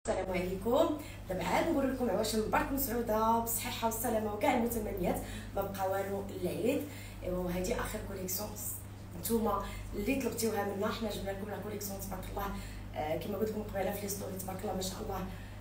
السلام عليكم. دابا عاد نقول لكم عواش مبارك مسعوده بالصحه والسلامه وكاع المتمنيات. ما بقى والو العيد. ايوا هذه اخر كوليكسيون نتوما اللي طلبتيوها منا. حنا جبنا لكم لا كوليكسيون تبارك الله. كما قلت لكم قبيله في لي ستوري تبارك الله ما شاء الله.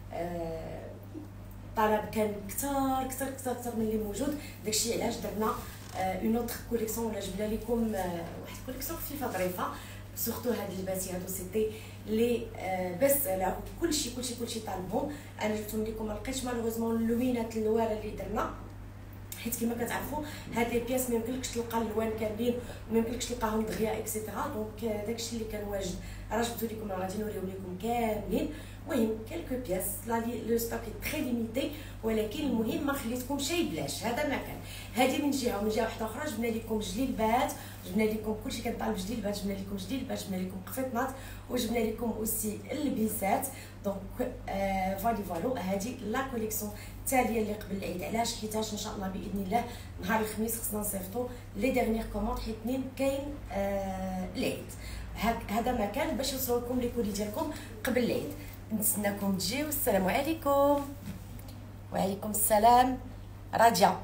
الطلب كان كثر من اللي موجود. داكشي علاش درنا اون اوتر كوليكسيون ولا جبنا لكم واحد كوليكسيون خفيفه ظريفه. سورتو هاد اللباسي هادو سيتي لي بس على كلشي طالبهم. انا جبتهم لكم. لقيتش مالوغوزمون اللوينات اللواره اللي درنا، حيت كما كتعرفوا هاد لي بياس ما يمكنلكش تلقى الالوان كاملين وما يمكنلكش تلقاهم دغيا اكسيتيرا. دونك داكشي اللي كان واجد راه جبتو لكم، راه غادي نوريو لكم كاملين. المهم كلكو بياس لو ستوك تري ليميتي، ولكن المهم ما خليتكم شي بلاش. هذا ما كان. هذه من جهه ومن جهه واحده اخرى جبنا لكم جليلبات، جبنا لكم كلشي كنطالب جليلبات، جبنا لكم جليلبات، جبنا لكم قفيطنات، وجبنا لكم اوسي اللبسات. دونك فالو هذه لا كوليكسيون التاليه اللي قبل العيد. علاش؟ حيتاش ان شاء الله باذن الله نهار الخميس خصنا نصيفطوا لي ديرنيير كوموند، حيت اثنين كاين العيد. هذا ما كان باش يوصلوا لكم لي كولي ديالكم قبل العيد. نتسناكم تجيو. السلام عليكم. وعليكم السلام راجع.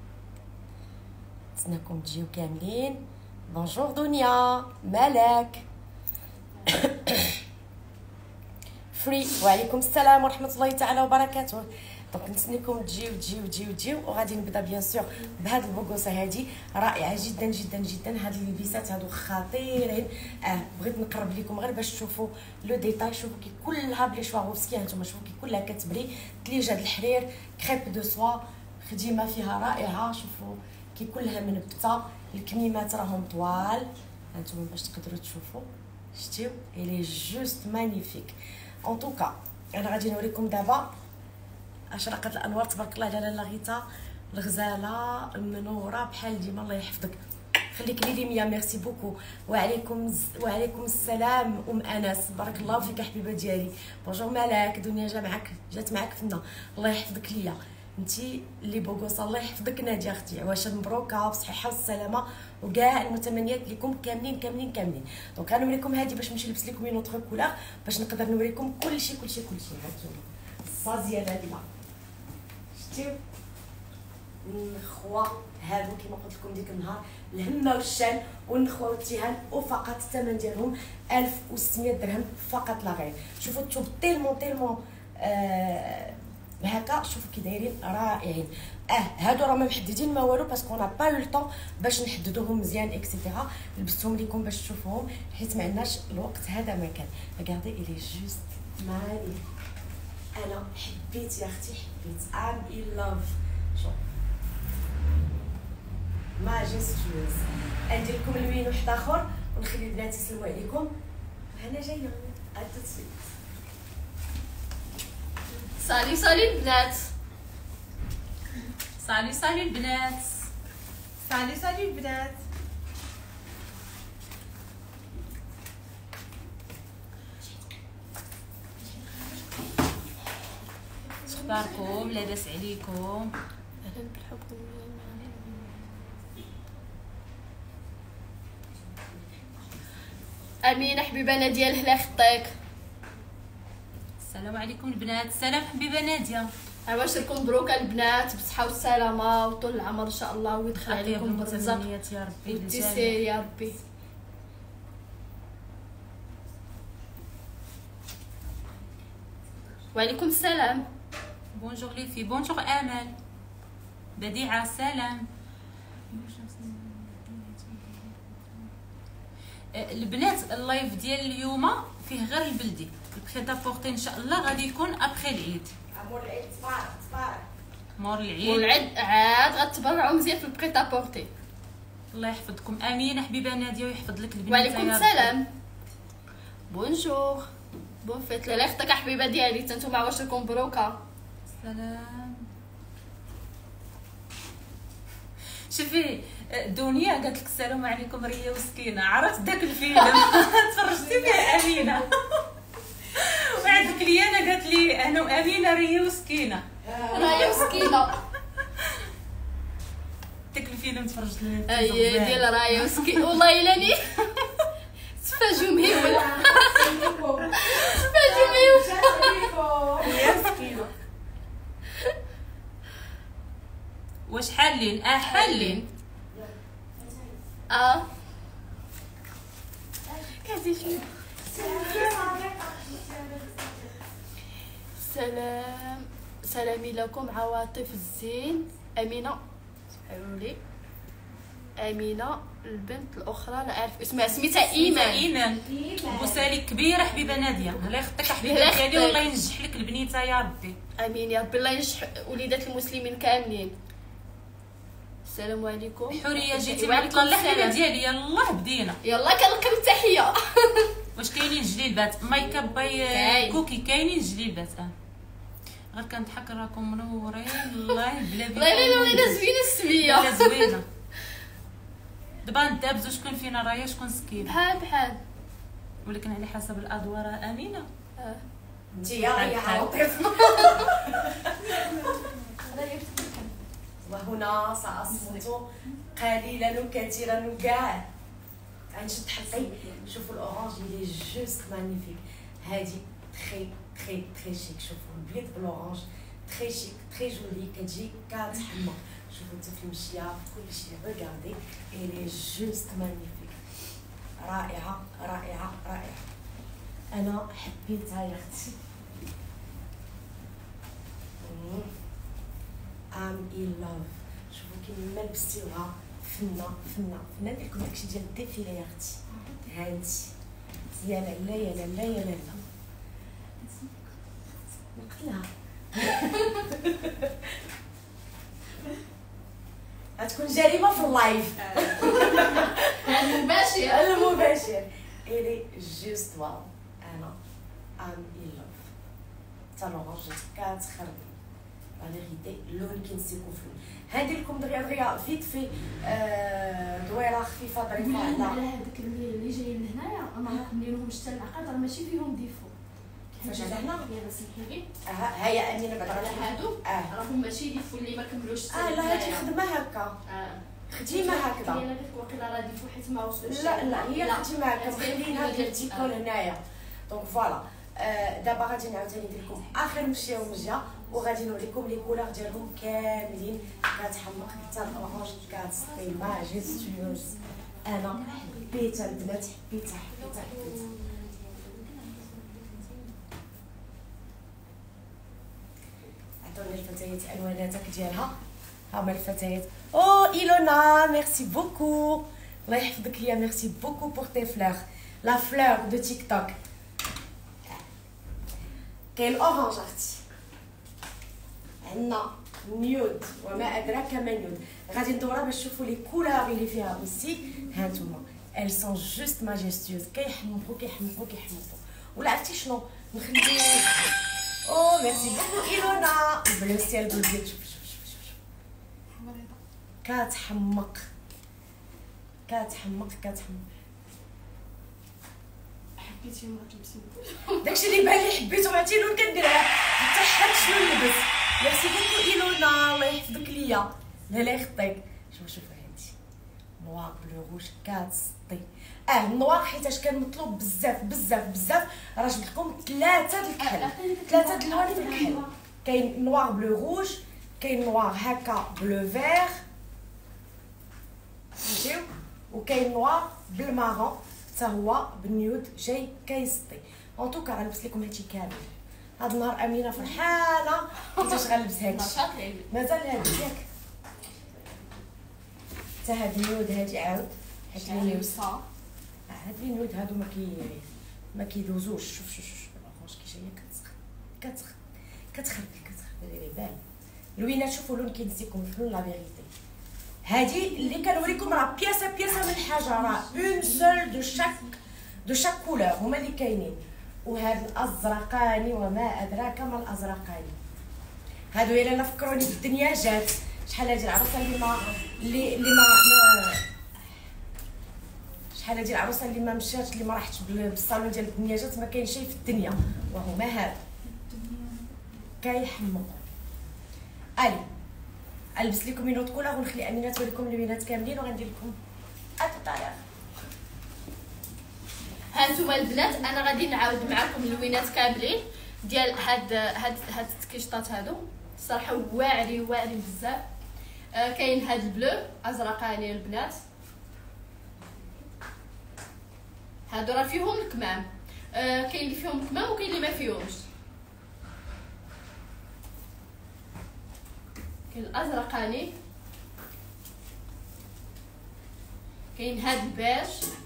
نتسناكم تجيو كاملين. بونجور دنيا مالك فري. وعليكم السلام ورحمه الله تعالى وبركاته. دونك نتسناكم تجيو وغادي نبدا بيان سور بهاد البوكوسه هادي رائعه جدا. هاد اللبسات هادو خطيرين. بغيت نقرب لكم غير باش تشوفوا لو ديتاي. شوفوا كي كلها بلي شواغوفسكي. هانتوما شوفوا كي كلها كتبري تليجه د الحرير كريب دو سوا، خديمه فيها رائعه. شوفوا كي كلها منبته، الكميمات راهم طوال. هانتوما باش تقدروا تشوفوا. شتيو الي جوست مانيفيك. ان توكا انا غادي نوريكم دابا اشرقت الانوار تبارك الله على لاله غيتا الغزاله المنوره بحال ديما. الله يحفظك. خليك لي ميا. ميرسي بوكو. وعليكم السلام ام انس. بارك الله فيك حبيبه ديالي. بونجور مالك. دنيا جات معاك فينا. الله يحفظك ليا انتي اللي بوغوصه. الله يحفظك ناديه اختي. عواشه مبروكه بالصحه والسلامه وكاع المتمنيات لكم كاملين. دونك غنوريكم هذه باش نمشي نلبس لكم اون اوتر كولور باش نقدر نوريكم كلشي. هانتوما الصازيه هذه شتيو النخوه هادو كما قلت لكم ديك النهار الهمه والشان والنخوه والتيهان، وفقط الثمن ديالهم 1600 درهم فقط لا غير. شوفوا الثوب تيلمون هكا. شوفوا كي دايرين رائعين. هادو راه ما محددين ما والو باسكو نا با لو طون باش نحددوهم مزيان اكسيتيرا. لبستهم لكم باش تشوفوهم حيت ما عندناش الوقت. هذا ما كان. ريغاردي الي جوست مالي. انا حبيت يا اختي حبيت. ام ان لاف. شوف ماجيستيوز. ندير لكم الوين واحد اخر ونخلي البنات يسلموا عليكم. انا جايه اتسويت. سالي البنات. سالي البنات. سالي البنات. اخباركم؟ لاباس عليكم؟ اهلا بالحب. امينه حبيبه ناديه لهلا خطيك. السلام عليكم البنات. السلام حبيبه ناديه. عواش لكم مبروكه البنات بالصحه والسلامه وطول العمر ان شاء الله ويدخل عليكم بالرزق يا ربي والتيسير يا ربي. وعليكم السلام. بونجور لي في. بونجور امل. بديعه سلام. البنات اللايف ديال اليوم فيه غير البلدي. البخيطه بورتي ان شاء الله غادي يكون ابخي العيد. مور العيد تبارك مور العيد. والعيد عاد غتبرعوا مزيان في البخيطه بورتي. الله يحفظكم. امين حبيبه ناديه ويحفظ لك البنات. وعليكم السلام. بونجور بون فيت لاله اختك حبيبه ديالي. نتوما واش لكم مبروكه. سلام. شوفي دنيا قالت لك السلام عليكم ريا وسكينه. عرفت داك الفيلم تفرجتي فيه امينه وعندك لي انا قالت لي انا وامينه ريا وسكينه. راهي مسكينه. داك الفيلم تفرجت له. ديال راهي مسكينه والله الا ني تفاجئوا مهيول. تفاجئوا مهيول. واش حالين؟ حالين. كاتي شنو؟ سلامي لكم عواطف الزين. امينه سمحوا لي، امينه البنت الاخرى لا اعرف اسمها، سميتها ايمان. بوسالي كبيره حبيبه ناديه، الله يخطيك حبيبه ديالي والله ينجح لك البنيته يا ربي. امين يا ربي، الله ينجح وليدات المسلمين كاملين. السلام عليكم. حوريه جيتي مع الطله حبيبه ديالي، يلاه بدينا. يلا كنلقى التحيه. واش كاينين جليبات مايك اب باي كوكي؟ كاينين جليبات غير كنضحك راكم منورين الله بلا بيك. والله زوينه السميه، لا زوينه. دابا ندابزو شكون فينا رايه شكون سكين بحال ولكن على حسب الادوار. امينه انت يا عاطف. وهنا سأصمت قليلا وكثيرا وكاع. غنشد حلقي. شوفوا الاورانج اللي جوست مانيفيك. هادي تري تري تري شيك. شوفوا البيض بالاورانج تري شيك تري جولي، كتجي كتحمق. شوفوا حتى في المشيه في كلشي. ريغاردي اللي جوست مانيفيك. رائعه رائعه رائعه. انا حبيتها يا اختي. ام ان لاف. شوفوا كيما لبستيوها فنه فنه فنه. ندير لكم داكشي ديال الديفيله يا اختي. هانتي يا لالا يا لالا يا لالا. نقلها. غتكون جريمه في اللايف. المباشر الي جوست واو. انا ام ان لاف. تا لورانج كتخربي لا فيغيتي. اللون كينسيكو فلون. هادي لكم دغيا فيت في دويره خفيفه ظريفه على هذاك اللي جايين لهنايا انا راكم ليهم حتى العقد راه ماشي فيهم ديفو. كيفاش على هنا؟ يلا سمحي لي. ها يا امينه بعدا على هادو راهم ماشي ديفو اللي ما كملوش لا هادي خدمه هكا. خديمه هكذا. هي هذيك واقيلا راه ديفو حيت ما وصلوش. لا هي خديمه هكا مخلينها فيرتيكال هنايا. دونك فوالا. دابا غادي نعاوداني ندير لكم اخر مشيه ومجيه وغادي نوريكم لي كولور ديالهم كاملين. كتحمق حتى الاورانج كتسطي ماجيستيوز. انا حبيتها البنات حبيتها. عطوني الفتيات الواناتك ديالها. ها هما الفتيات. ايلونا ميرسي بوكو. الله يحفظك ليا. ميرسي بوكو بور تي فلور. لا فلور دو تيك توك. كاين الاورانج اختي. عندنا نيود وما ادراك ما نيود. غادي ندورها باش تشوفوا لي كولور اللي فيها اوسي. ها نتوما ال سون جوست ماجيستيوز. كيحمقوا كيحمقوا كيحمقوا. ولا عرفتي شنو نخلي. ميرسي بوكو ايلونا. بلو سيال بالبيض. شوف شوف شوف شوف كتحمق كتحمق كتحمق. حبيتي ما تلبسي داكشي اللي بان لي حبيتو. عرفتي لون كديرها حتى حد شنو نلبس. ميرسي بوكو ايلونا الله يحفظك ليا. لا يخطيك. شوف هادي نوار بلو روج كتسطي. النوار حيتاش كان مطلوب بزاف بزاف بزاف. راه جبت لكم ثلاثه د الكحل. ثلاثه د الالوان د الكحل. كاين نوار بلو روج، كاين نوار هكا بلو فير فهمتيو، وكاين نوار بالمارون حتى هو بالنيود جاي كيسطي. اون توكا غنلبس لكم هادشي كامل. هاد النهار امينه فرحانه كيفاش غنلبس هادشي. مازال هادي ياك حتى هاد النيود هادي عاود حيت النيود هاد النيود هادو ما كيدوزوش. شوف الاورانج كي جايه كتخربي لي بال. لوينات شوفوا اللون كينسيكم في لون لا فيغيتي. هادي اللي كنوريكم راه بياسه من الحاجه. راه اون سول دو شاك كولور هما اللي كاينين. وهاد الازرقاني وما ادراك ما الازرقاني. هادو الا نفكروني بالدنيا جات. شحال هادي العروسه اللي ما شحال هادي العروسه اللي ما مشاتش اللي ما راحتش بالصالون ديال الدنياجات. ما كاين شيء في الدنيا وهما هاد كيحمقوا. الي البس لكم مينوت كولور ونخلي امينه توريكم اللوينات كاملين وغندير لكم الطريقه. ها نتوما البنات انا غادي نعاود معكم اللوينات كاملين ديال هاد التكيشطات هادو. الصراحه واعرين بزاف. كاين هاد البلو ازرقاني البنات، هادو راه فيهم الكمام. كاين اللي فيهم الكمام وكاين اللي ما فيهمش. كاين الازرقاني، كاين هاد البيج.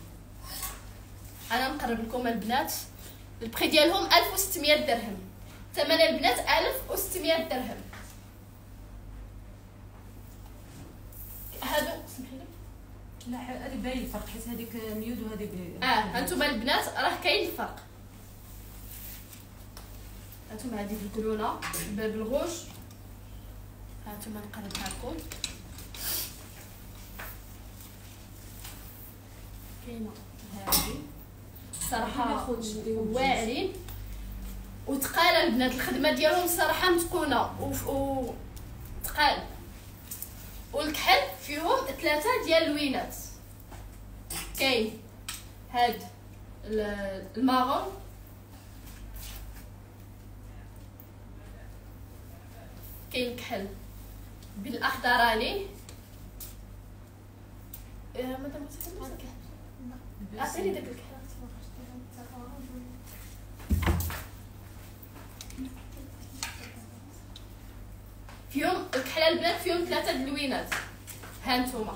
انا نقرب لكم البنات، البري ديالهم 1600 درهم، ثمن البنات 1600 درهم. هادو سمحي لي، لا هذه باين الفرق حيت هذيك نيود وهذه هانتوما البنات راه كاين الفرق. هانتوما هذه بالكولونه بالغوش، هانتوما نقربها لكم. كاينه هذه صراحه واعرين وثقال البنات، الخدمه ديالهم صراحه متقونه و ثقال. والكحل فيهم 3 ديال اللوينات. كاين هاد الماغون، كاين كحل بالاخضراني. مادام عطيني داك الكحل. فيهم الكحل البنات فيهم 3 دلوينات. هانتوما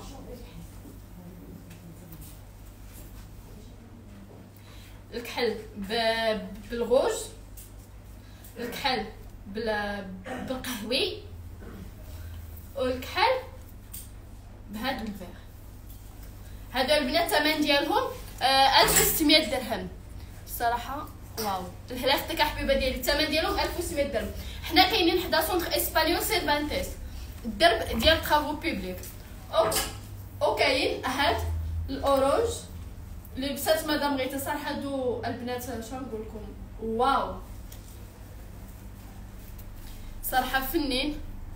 الكحل بالغوج، الكحل بالقهوي، والكحل بهاد الفيغ. هادو البنات الثمن ديالهم 1600 درهم. الصراحه واو، الهلاخ تاع حبيبه ديالي الثمن ديالهم 1600 درهم. حنا كاينين حدا سونتر اسبانيول سيرفانتيس، الدرب ديال طرافو بوبليك. او كاين هاد الاورانج اللي لبسات مدام غيتا. صراحه هادو البنات شنو نقول لكم، واو صراحه فنين.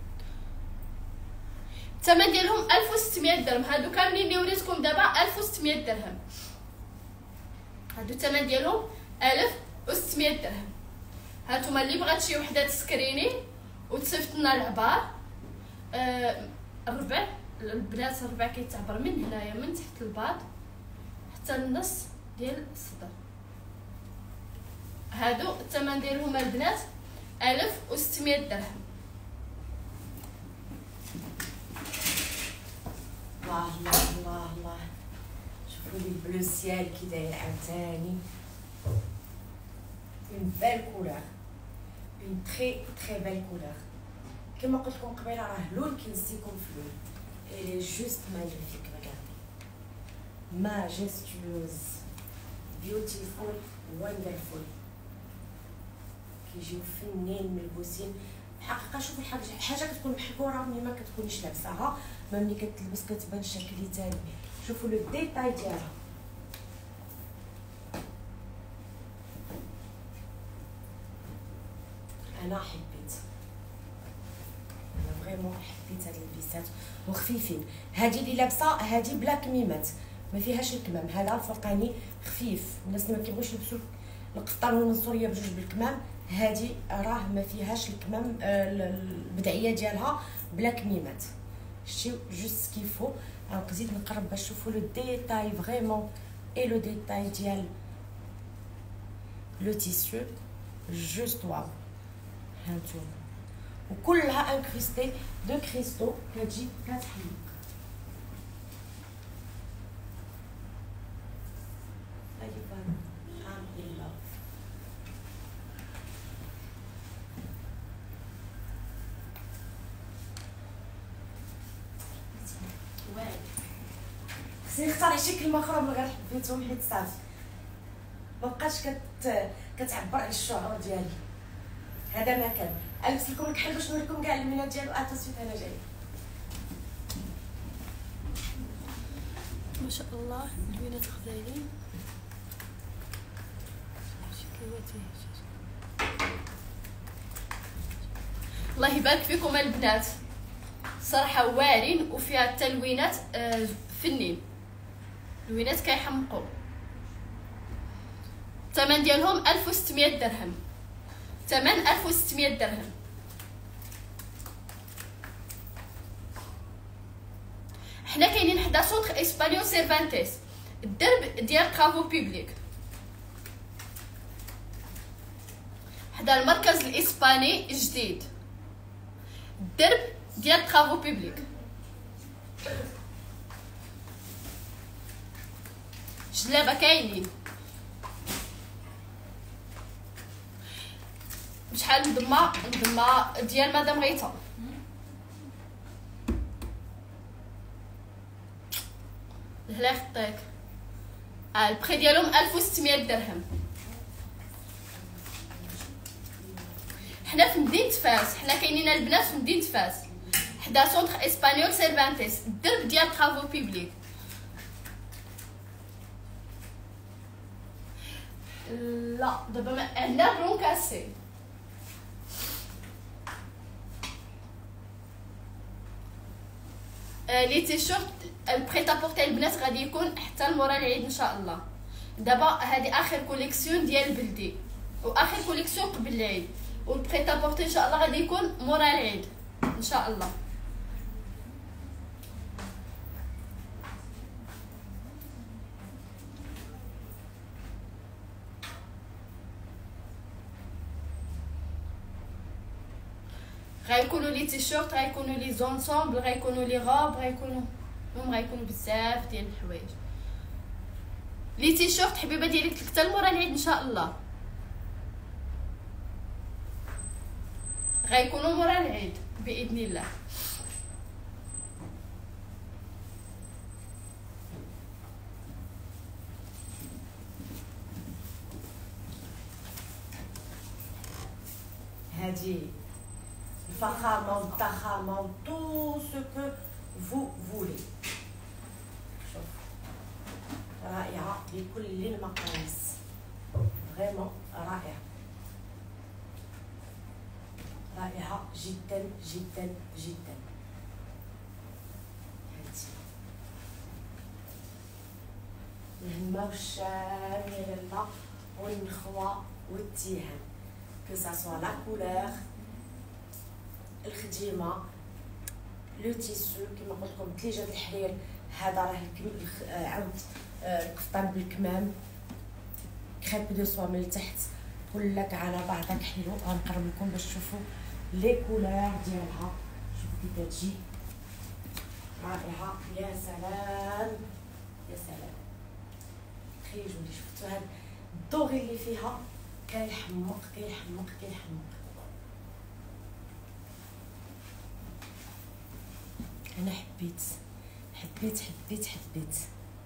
الثمن ديالهم 1600 درهم. هادو كاملين اللي وريتكم دابا 1600 درهم. هادو الثمن ديالهم 1600 درهم. هانتوما اللي بغات شي وحده تسكريني وتصيفط لنا العبار. الربع البنات، الربع كيتعبر من هنايا من تحت الباط حتى النص ديال الصدر. هادو الثمن ديالهم البنات 1600 درهم. الله الله الله الله، شوفوا لي البلو سيال كي داير عاوتاني، اون بال كولور، اون تري تري بال كولور. كما قلت لكم قبيله راه لون كينسيكم في لون. إلي جوست ماغنيفيك، ريغاردي ماجيستيوز بيوتيفول وندرفول، كيجيو فنين ملبوسين الحقيقه. شوفوا حاجه كتكون محكوره ملي ما كتكونيش لابساها، ما ملي كتلبس كتبان شكل تاني. شوفوا لو ديتاي ديالها، انا حبيت، انا فريمون حبيت هاد البيسات وخفيفين. هادي اللي لابسه هادي بلا كميمات، ما فيهاش الكمام. هذا الفرقاني خفيف، الناس اللي ما كيبغيوش يلبسوا القطان والمنصوريه بجوج بالكمام، هادي راه ما فيهاش الكمام، البدعيه ديالها بلا كميمات. شتيو جوست كيفو. نزيد نقرب باش تشوفوا لو ديتاي فريمون اي لو ديتاي ديال لو تيسيو جوست واو. هانتوما وكلها انكريستي دو كريستو، كتجي كتحلق. خصني نختار شي كلمه اخرى من غير حبيتهم حيت صافي مابقاش كتعبر على الشعور ديالي. هذا ما كان. البس لكم الكحل باش نوريكم كاع المينات ديالو. تصويت انا جاي. ما شاء الله البنات غزالين. الله يبارك فيكم البنات، صراحه واعرين وفيها التلوينات فنين، الوينات كيحمقوا. الثمن ديالهم 1600 درهم. ثمن 1600 درهم. سونتر اسبانيول سيرفانتيس الدرب ديال طرافو بوبليك، حدا المركز الاسباني الجديد، الدرب ديال طرافو بوبليك. جلابه كاينين بشحال نضمه ديال مدام غيتا. الهلا خطيك البري ديالهم 1600 درهم. حنا في مدينه فاس، حنا كاينين البنات في مدينه فاس حدا سونتر اسبانيول سيرفانتيس الدرب ديال طرافو بوبليك. لا دابا هنا برون كاسي. لي تيشورت البريت ابورتي البنات غادي يكون حتى لمورا العيد ان شاء الله. دابا هذه اخر كوليكسيون ديال بلدي واخر كوليكسيون قبل العيد، والبريت ابورتي ان شاء الله غادي يكون مورا العيد ان شاء الله. غيكونوا لي تيشورت، غيكونوا لي زونسومبل، غيكونوا لي غوب، غيكونوا بزاف ديال الحوايج. لي تيشورت حبيبه ديالك حتى لمورا العيد ان شاء الله، غيكونوا مورا العيد باذن الله. هادي الفخامه والضخامه و تو سو كو فو فولي. شوف رائعه لكل المقاييس، فريمون رائعه رائعه جدا جدا جدا. هادي الهمه والشام يا لاله والنخوه والتيهان، كو سا سوا لا كولور، الخديمه، لو تيسو كما قلت لكم تليجه الحرير. هذا راه عاود القفطان بالكمام، كريب دو سوا من التحت كلك على بعضك حلو. غنقرب لكم باش تشوفوا لي كولور ديالها. شوفوا كي كتجي رائعه، يا سلام يا سلام، تري جولي. شفتوا هاد الدوغي اللي فيها كيحمق كيحمق كيحمق. انا حبيت حبيت حبيت حبيت.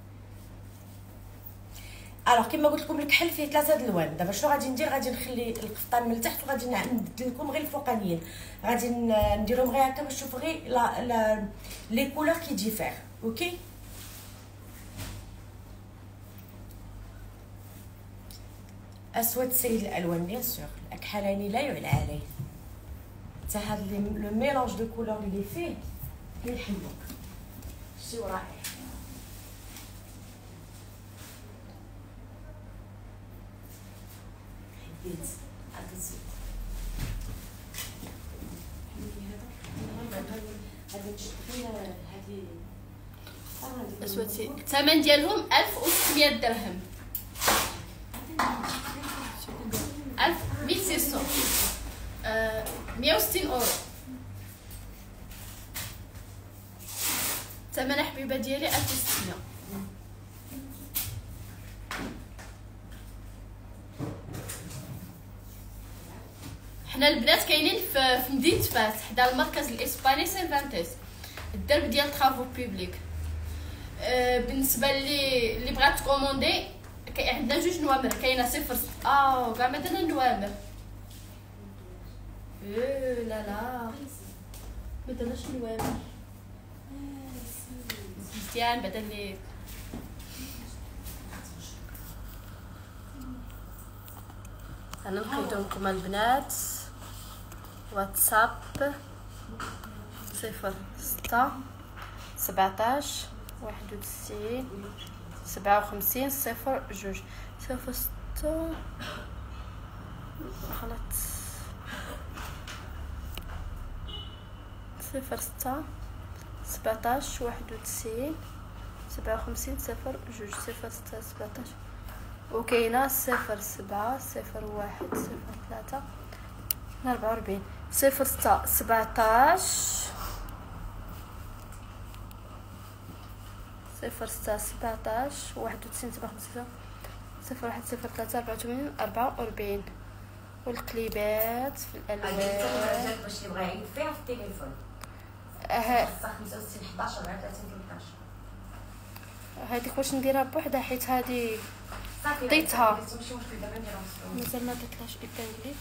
الوغ كما قلت لكم الكحل فيه 3 د الالوان. دابا شنو غادي ندير؟ غادي نخلي القفطان من التحت وغادي نبدل لكم غير الفوقانيين، غادي نديرهم غير هكا باش تشوفوا غير لي كولور كي ديفير. اوكي اسود سيد الالوان بيان سور، الاكحلاني لا يعلى عليه. حتى هاد لو ميلونج دو كولور اللي فيه كيحلو، شتيو رائع. حبيت اتزيد هذا تشتري هذه اسود سي الثمن ديالهم 1600 درهم. 1600 160 اورو ثمن حبيبه ديالي 1600. حنا البنات كاينين في مدينه فاس حدا المركز الاسباني سيرفانتيس الدرب ديال طرافو بوبليك. بالنسبه اللي بغات تكوموندي عندنا 2 نوامر، كاينه 0 كاع ما درنا نوامر. لا ما درناش نوامر مزيان بعدا اللي انا نقيدو لكم البنات. واتساب 06 17 91 57 02 06 غلط 06 17 91 57 صفر جوج صفر 6 17. وكاينه 0 7 0 1 0 3 44 0 6 17 0 6 17 91 57 0 1 0 3 84 44. والقليبات في الالوان باش يبغى يعيط فيها في التليفون. 65 11 34 13. هذيك واش نديرها بوحدها حيت هذه ديتها مازال ما درتلاش ايبانغلي.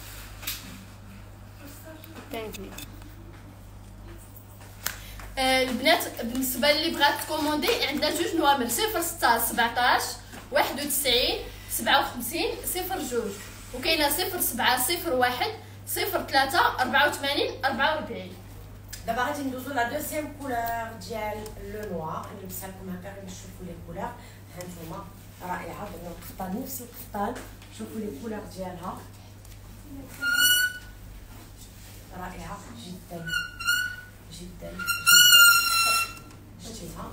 البنات بالنسبه اللي بغات تكوموندي عندنا جوج نوامر 06 17 91 57 02 وكاينه 07 01 03 84 44. دابا غادي ندوزو لا دوزيام كولور ديال لو نوار. نلبسها لكم هكا غير باش تشوفوا لي كولور. ها نتوما رائعه درنا القفطان نفس القفطان. شوفوا لي كولور ديالها رائعه جدا جدا جدا. شتيها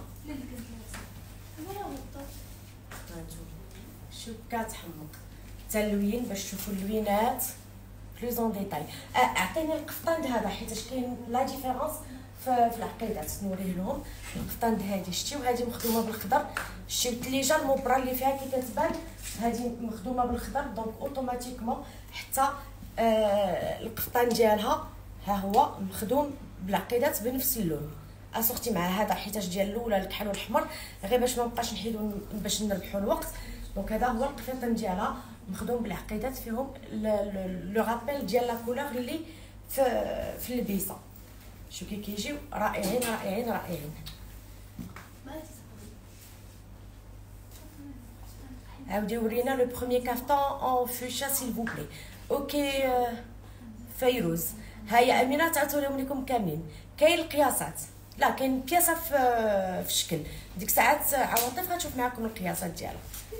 شوف كتحمق التلوين باش تشوفوا اللوينات بلوز اون ديتاي. اعطيني القفطان هذا حيتاش كاين لا ديفيرونس في العقيدات. نوريه لهم القفطان هذه شتيو هذه مخدومه بالخضر. شتيو الثليجه المبره اللي فيها كي كتبان هذه مخدومه بالخضر دونك اوتوماتيكمون حتى القفطان ديالها ها هو مخدوم بالعقيدات بنفس اللون. اسورتي مع هذا حيتاش ديال الاولى الكحل والحمر غير باش ما نبقاش نحيدو باش نربحوا الوقت. دونك هذا هو القفطان ديالها مخدوم بالعقيدات فيهم لو رابيل ديال لا كولور اللي في اللبيسه. شو كي كيجيو رائعين رائعين رائعين. عاودي ورينا لو بروميير كافتون اون فوشا سيل فو بلي. اوكي فيروز هيا امينه تعطيهم لكم كاملين. كاين القياسات لا كاين بياسه في الشكل. ديك ساعات عواطف غتشوف معكم القياسات ديالها.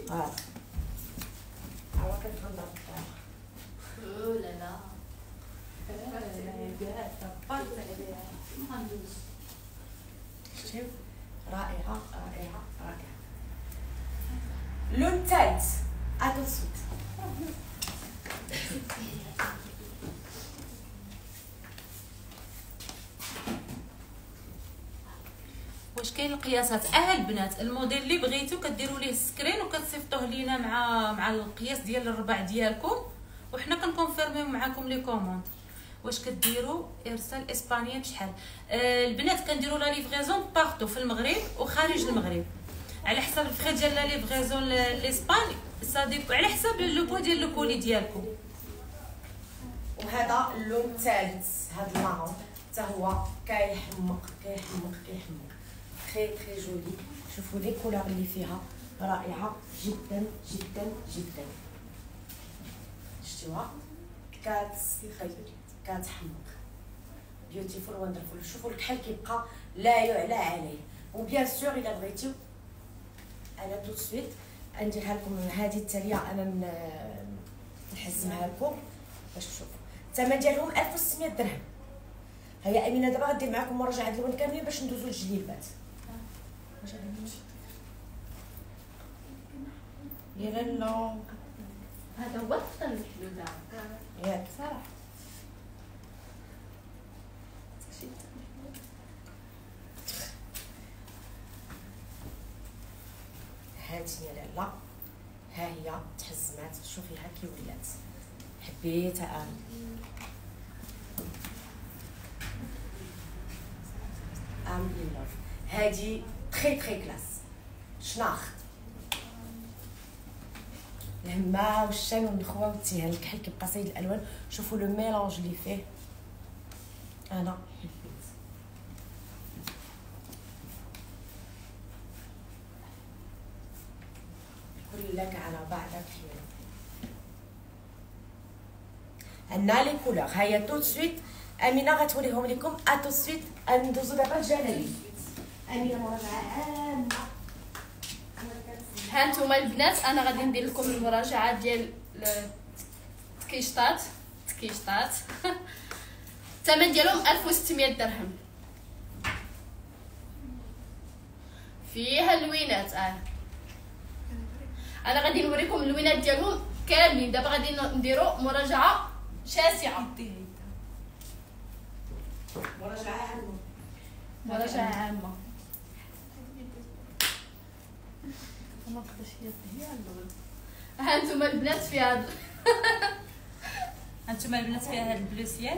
عواطف غنضرب او لا لا شوف رائعه رائعه رائعه. لون تالت اتوسوت. واش كاين القياسات البنات الموديل اللي بغيتو كديروا ليه سكرين وكتصيفطوه لينا مع القياس ديال الربع ديالكم وحنا كنكونفيرميو معكم لي كوموند. واش كديروا ارسال اسبانيا بشحال؟ البنات كنديروا لا ليفغيزون بارتو في المغرب وخارج المغرب على حسب الفخي ديال لا ليفغيزون لاسبان صديق على حسب لو بو ديال لو كولي ديالكم. وهذا اللون الثالث هذا المارون حتى هو كيحمق كيحمق كيحمق تري تري جولي. شوفوا لي كولور اللي فيها رائعه جدا جدا جدا. شتوها كتحمق بيوتيفول وندرفول. شوفوا الكحل كيبقى لا يعلى عليه. وبيان سور الا بغيتيو انا تو سويت نديرها لكم هذه التاليه انا نحزمها لكم باش تشوفوا. الثمن ديالهم 1600 درهم. هيا امينه دابا غندير معكم مراجعه الالوان كاملين باش ندوزو للجليبات. يا لالا هذا هو الفطن الحلو تاعك ياك صراحه. هانتي يا لالا ها هي تحزمات. شوفيها كي ولات حبيتها انا. ام ان لاف. هادي تري تري كلاس شناخ الهمه والشان والنخوه والتيهان. الكحل كيبقى سيد الالوان. شوفوا لو ميلونج اللي فيه انا حبيت. كلك على بعضك حلوه. عندنا لي كولور هيا تو سويت امينه غتوريهم لكم. اتو سويت ندوزو دابا الجلالي. امينه مراجعه عامه. ها نتوما البنات انا غادي ندير لكم المراجعه ديال التكيشطات الثمن ديالهم 1600 درهم. فيها اللوينات. انا غادي نوريكم اللوينات ديالهم كاملين. دابا غادي نديروا مراجعه شاسعه. مراجعه عامه. ما نقدرش هي ها انتما البنات في هذا هانتوما البنات فيها هاد البلو سيال.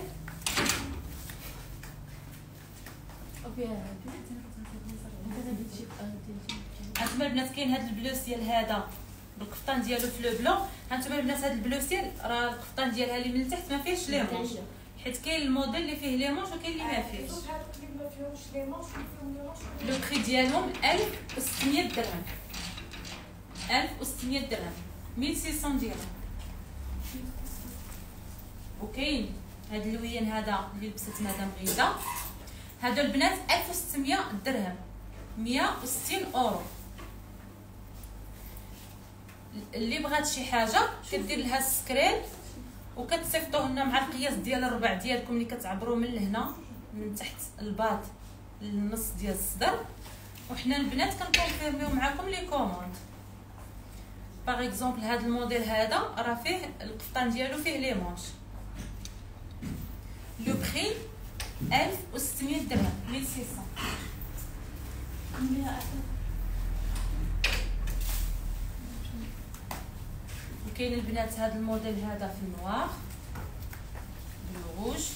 هانتوما البنات كاين هاد البلو سيال هذا بالقفطان ديالو في لو بلون. هانتوما البنات هاد البلو سيال راه القفطان ديالها اللي من التحت ما فيهش لي مونش، حيت كاين الموديل اللي فيه لي مونش وكاين اللي ما فيهش. لو بري ديالهم 1600 درهم. 1600 درهم 1600 درهم. وكاين هاد اللوين هذا اللي لبست مدام غيده، هادو البنات 1600 درهم 160 اورو. اللي بغات شي حاجه كدير لها السكرين وكتصيفطوه لنا مع القياس ديال الربع ديالكم اللي كتعبروا من لهنا من تحت الباط للنص ديال الصدر، وحنا البنات كنكونفيرميو معاكم لي كوموند. باغ اكزومبل هذا الموديل هذا راه فيه القفطان ديالو فيه لي مونش. لو بري 1600 درهم 1600. وكاين البنات هذا الموديل هذا في النوار بالروج.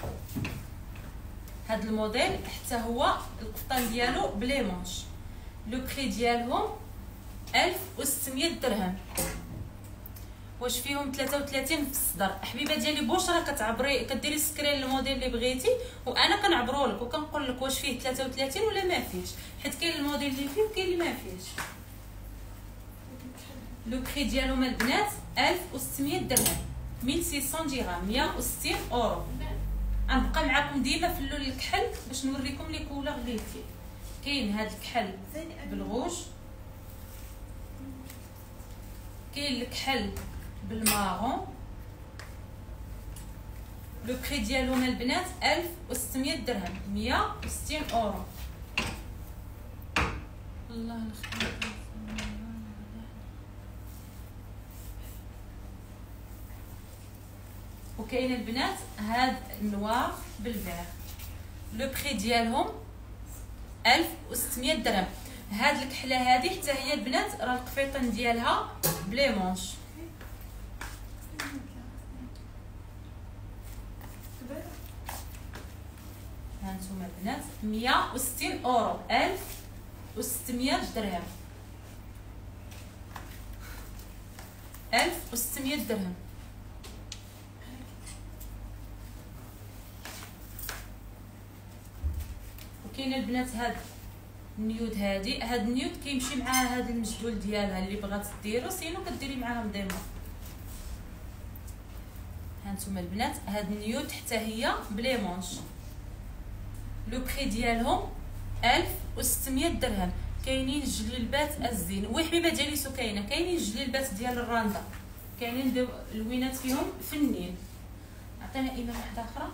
هذا الموديل حتى هو القفطان ديالو بلي مونش. لو بري ديالهم 1600 درهم. واش فيهم 33 في الصدر. حبيبه ديالي بشرى كتعبري كديري سكرين الموديل اللي بغيتي وانا كنعبرو لك وكنقول لك واش فيه 33 ولا ما فيهش، حيت كاين الموديل اللي فيه وكاين اللي ما فيهش. لو بري ديالهم البنات 1600 درهم 1600 درهم 160 اورو. غنبقى معكم ديما في اللون الكحل باش نوريكم لي كولور اللي فيه. كاين هذا الكحل بالغوج، كاين الكحل بالمارون. لو بري ديالهم البنات 1600 درهم 160 اورو. الله الخير. وكاين البنات هاد النوار بالفير. لو بري ديالهم 1600 درهم. هاد الكحله هادي حتى هي البنات راه القفيطن ديالها بلي مونش. هانتوما البنات 160 اورو 1600 درهم 1600 درهم. وكاين البنات هاد النيود هادي. هاد النيود كيمشي مع هاد المجدول ديالها اللي بغات ديرو، سينو كديري معاهم ديما. هانتوما البنات هاد النيود حتى هي بلي مونش. لو بري ديالهم 1600 درهم. كاينين جليلبات الزين وحبيبه ديالي سو كاينين جليلبات ديال الراندا، كاينين الوينات فيهم فنين. عطينا ايمه واحده اخرى.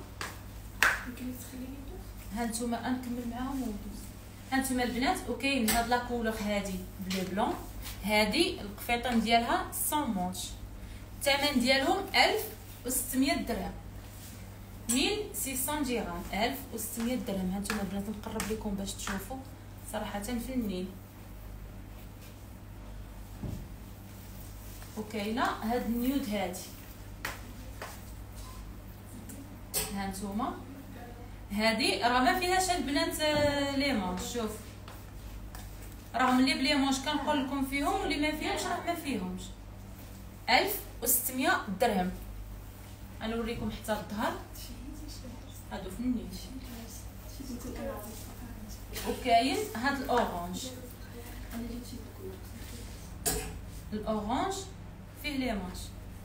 هانتوما نكمل معاهم وندوز. هانتوما البنات وكاين هاد لا كولور هادي بلو بلون. هادي القفيطن ديالها 100 مونش. الثمن ديالهم 1600 درهم 1600 درهم 1600 درهم. هانتوما البنات نقرب لكم باش تشوفوا صراحه فنين. وكاينه هاد النيود هادي. هانتوما هادي راه ما فيهاش البنات لي مونش. شوف راهم اللي بلي مونش كنقول لكم فيهم واللي ما فيهمش راه ما فيهمش. 1600 درهم. انا نوريكم حتى الظهر هادو فنين. وكاين هاد الاورانج. الاورانج فيه لي مونش.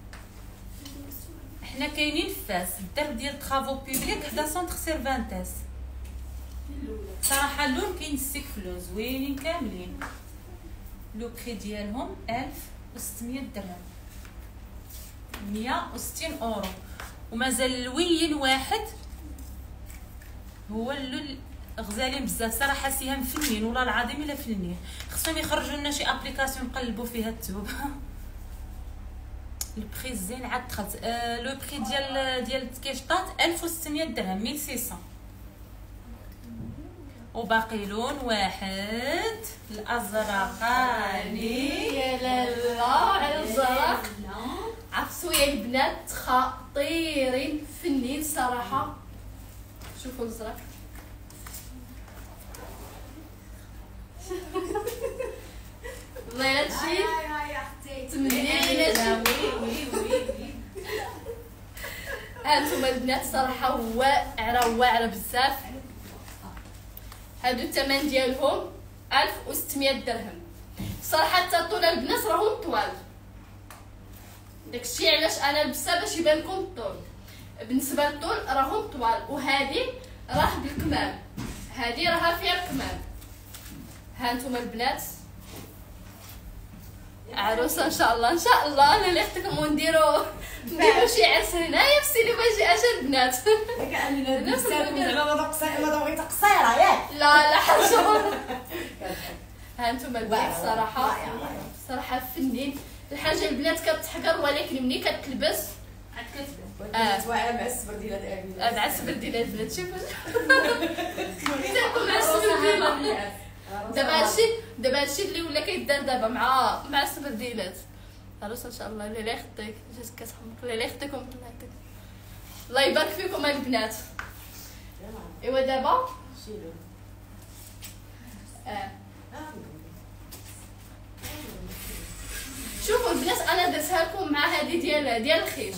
حنا كاينين في فاس الدرب ديال طرافو بوبليك حدا سونتر سيرفانتيس. صراحه اللون كاين السيكفلو زوينين كاملين. لو بري ديالهم 1600 درهم 160 اورو. ومازال اللوين واحد هو اللون غزالين بزاف صراحه، سهام فنين والله العظيم الا فنين. خصهم يخرجوا لنا شي ابليكاسيون نقلبوا فيها الثوب. البري زين عاد دخلت. لو بري ديال التكيشطات 1600 درهم 1600. وباقي لون واحد الازرقاني. يا لالا على الزرق. عفسوا يا البنات خطيرين فنين صراحه. شوفوا الزرق. والله الا تجي تمنينا هانتوما البنات صراحه واعره بزاف. هادو الثمن ديالهم 1600 درهم. صراحه حتى طول البنات راهم طوال، داكشي علاش انا لبسها باش يبان لكم الطول. بالنسبه للطول راهم طوال، وهذه راه بالكمام، هذه راها فيها الكمام. ها انتم البنات عروسه ان شاء الله، ان شاء الله انا اللي اختكم ونديروا شي عرس هنايا في السينما جي اجا البنات. نفس ما بغيت قصيره ياك. لا حاجه. ها انتم البنات صراحه فنين. الحاجه البنات كتحقر ولكن ملي كتلبس عاد كتبان. واعره مع السبرديلات امين. مع السبرديلات البنات شوفوا. مع السبرديلات. دابا هادشي اللي ولا كيدار دابا مع السبرديلات. عروسه ان شاء الله اللي يخطيك جات كتحمق اللي يخطيكم الله يبارك فيكم البنات. ايوا دابا شوفوا البنات انا درتها لكم مع هذه ديال الخيش.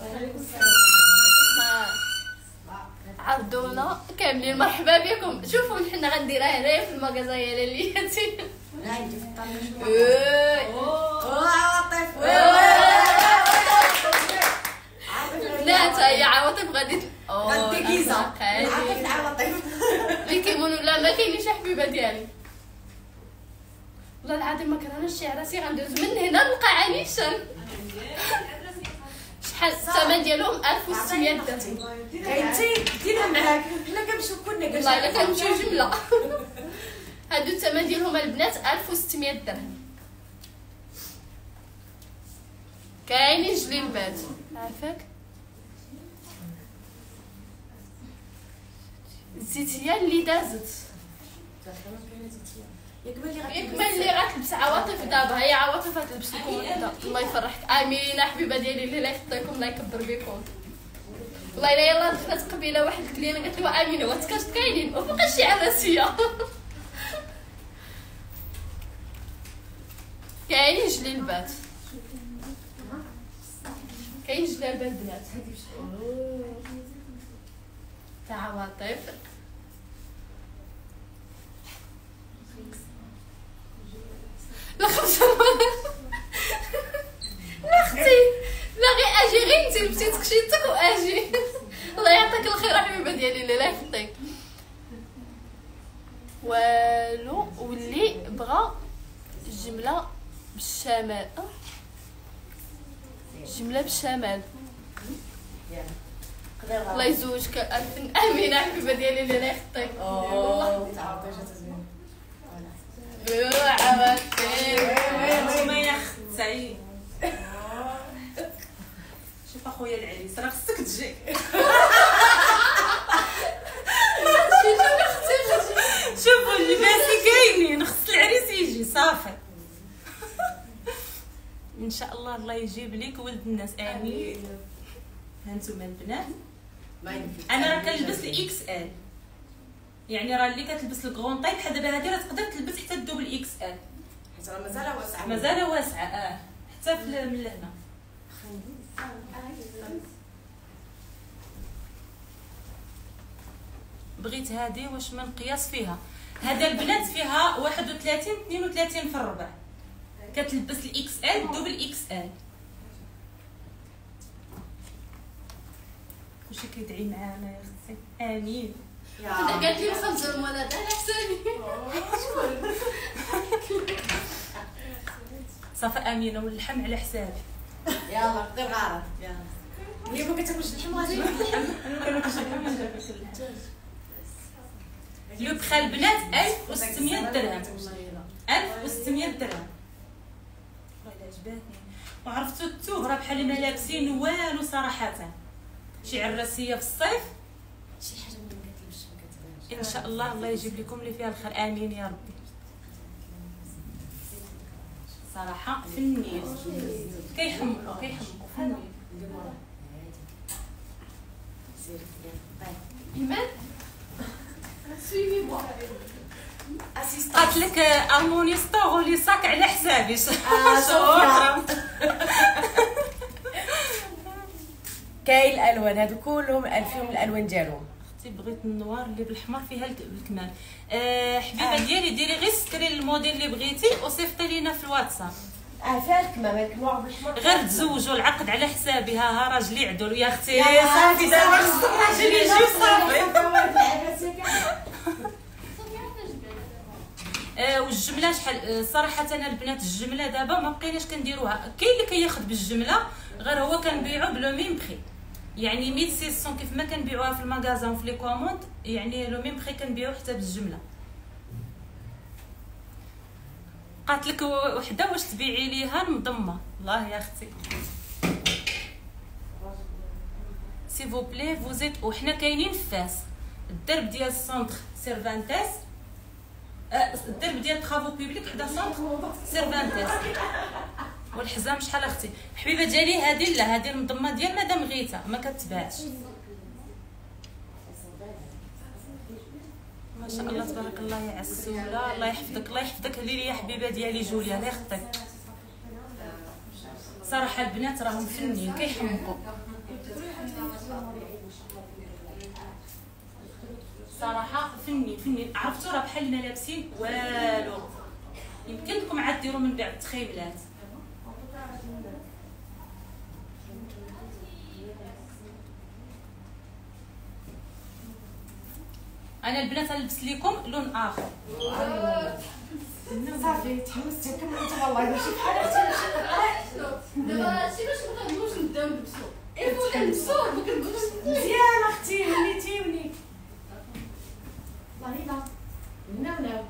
عرضونا كاملين مرحبا بكم. شوفوا حنا غنديرها هنايا في المغازا يا ليلياتي. عندي في الطريق بنات هي عواطف غادي غديكيزه عاطف العواطف اللي كيمون ولا ما كاينينش حبيبه ديالي. والله العظيم ما كرهناش شي عراسي غندوز من هنا نلقى نيشان. شحال الثمن ديالهم 1600 درهم. انتي دينا معاك حنا كنمشيو كلنا والله الا كنمشيو جمله. هادو الثمن ديالهم البنات 1600 درهم. كاينين جليبات عافاك. الزيتيه اللي دازت يكمل اللي غتلبس عواطف دابا. هي عواطف غتلبس لكم وحده. الله يفرحك امين حبيبه ديالي اللي لا يخطيكم الله يكبر بكم. والله الا يلاه دخلت قبيله واحد الكليانه قالت له امينه واتكاشت كاينين وفوق شي عراسيه. كاينين جليبات كاين جلابه البنات تاع عواطف. لا خمسة لا اختي لا غير اجي غير انت لبسي تكشيتك واجي. الله يعطيك الخير حبيبه ديالي اللي لا يخطيك والو. واللي بغى الجمله بالشمال جمله بالشمال الله يزوجك الف امين حبيبه ديالي اللي لا يخطيك. والله ما يا اختي شوف اخويا العريس راه خصك تجي. شوفوا اللباسي كاينين خص العريس يجي صافي. ان شاء الله الله يجيب لك ولد الناس امين. هانتوما البنات انا راه كنلبس الاكس ال، يعني راه اللي كتلبس الكغون طايب بحال دابا هادي راه تقدر تلبس حتى الدوبل اكس ال حيت راه مازال واسعه مازال واسعه حتى من لهنا. بغيت هادي واش من قياس فيها. هذا البنات فيها 31 32 في الربع، كتلبس الاكس ال دوبل اكس ال. واش كيدعي معانا يا اختي امين. قالت لي 5 المولات على حسابي. صافي امينه واللحم على حسابي. يلا غير غاره يلا. اللي ما كتاكلش اللحم غادي انا ما كناكلش اللحم. لو بخا البنات 1600 درهم. 1600 درهم. والله عجباتني. وعرفتوا الثوب راه بحال ما لابسين والو صراحه. شي عراسيه في الصيف شي حاجه من كتلبس ما كتبانش. ان شاء الله. الله يجيب لكم اللي فيها الخير، امين يا ربي. صراحه فنين كيحمقوا فنين. ايمان سويفي بوا قالت لك ارموني ستور لي صاك على حسابي. شكرا. كاين الالوان هادو كلهم فيهم الالوان ديالهم. اختي بغيت النوار اللي بالحمر فيها الكمال. حبيبه ديالي ديري غير سكرين الموديل اللي بغيتي وصيفطي لينا في الواتساب. فيها الكمام هذاك النوع بالاحمر. غير تزوجوا العقد على حسابي. ها راجلي عدول يا اختي صافي دابا خصك راجلي يجي صافي. والجمله شحال صراحه انا البنات الجمله دابا ما بقيناش كنديروها. كاين اللي كياخذ بالجمله غير هو كنبيعو بلو ميم بخي، يعني 1600 كيف ما كنبيعوها في المغازان وفي لي كوموند، يعني لو ميم بخي كنبيعو حتى بالجمله. قالت لك وحده واش تبيعي ليها المضمه. الله يا اختي سي فو بلي فوزيت. وحنا كاينين في فاس الدرب ديال سونتر سيرفانتيس، الدرب ديال طرافو بوبليك حدا سونتر سيرفانتيس. والحزام شحال اختي حبيبه ديالي؟ هذه لا، هذه المضمه ديال مدام غيتا ما كتباعش. ما شاء الله تبارك الله يا عسوله. الله يحفظك الله يحفظك. لي يا حبيبه ديالي جوليا الله يخطيك. صراحه البنات راهم فنين كيحمقوا صراحه فنين. عرفتوا راه بحال ما لابسين والو. يمكن لكم عاد ديروا من بعد التخيملات. انا البنات غنلبس لكم لون اخر. صافي تحمستي كملتوا والله ماشي بحال دابا شي باش ما كنبغوش نبداو نلبسو ايفو كنلبسو ما كنبغوش مزيان اختي وليتيوني. والله لا ناو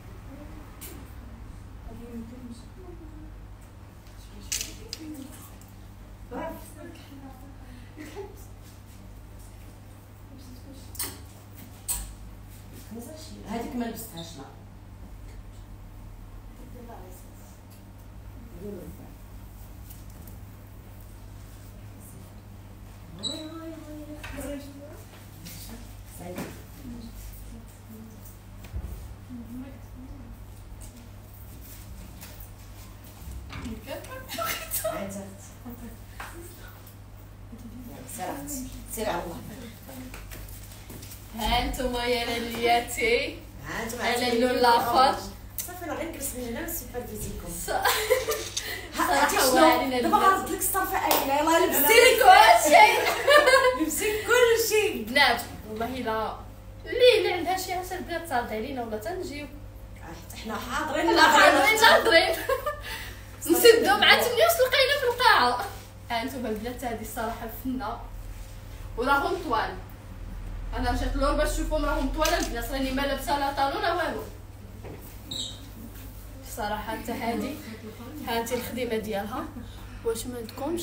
هذيك ما لبستهاش لا. سير على الله. ها انتم يا ليلياتي ها انتم على اللون الاخر. صافي انا غير نجلس من هنا نسوبرفيزيكم. صراحه واعرين دابا غنرد لك الصرفه اينا. يلاه لبستي لك كلشي لبستي كلشي. بنات والله لا اللي عندها شي عسل بنات صارت علينا ولا تنجيو. حنا حاضرين لا حاضرين نسدو مع 8 لقينا في القاعه. ها انتم البنات هذه الصراحه فنه وراهم طوال. انا جات لور باش نشوفهم راهم طوال البنات، راني ما لابسه لا طالون لا والو. الصراحه حتى هذه هانتي الخدمه ديالها واش ما عندكمش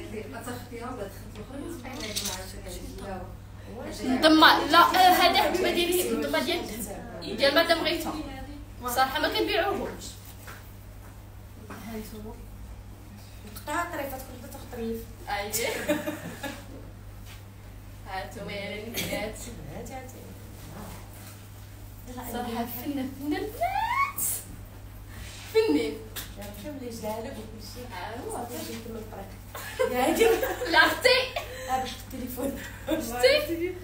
نضمه؟ لا هذه حبيبه ديالي النضمه ديال مدام غيتا صراحه ما كنبيعوهمش. هانتوما قطعه طريفه كل تخطريف. اييه هانتوما يا البنات هاتي صراحه فنه البنات فنين. شوف لي جالب وكل شيء. صافي نجي نكمل الطريق. يا هادي لا اختي بحط التليفون. شتي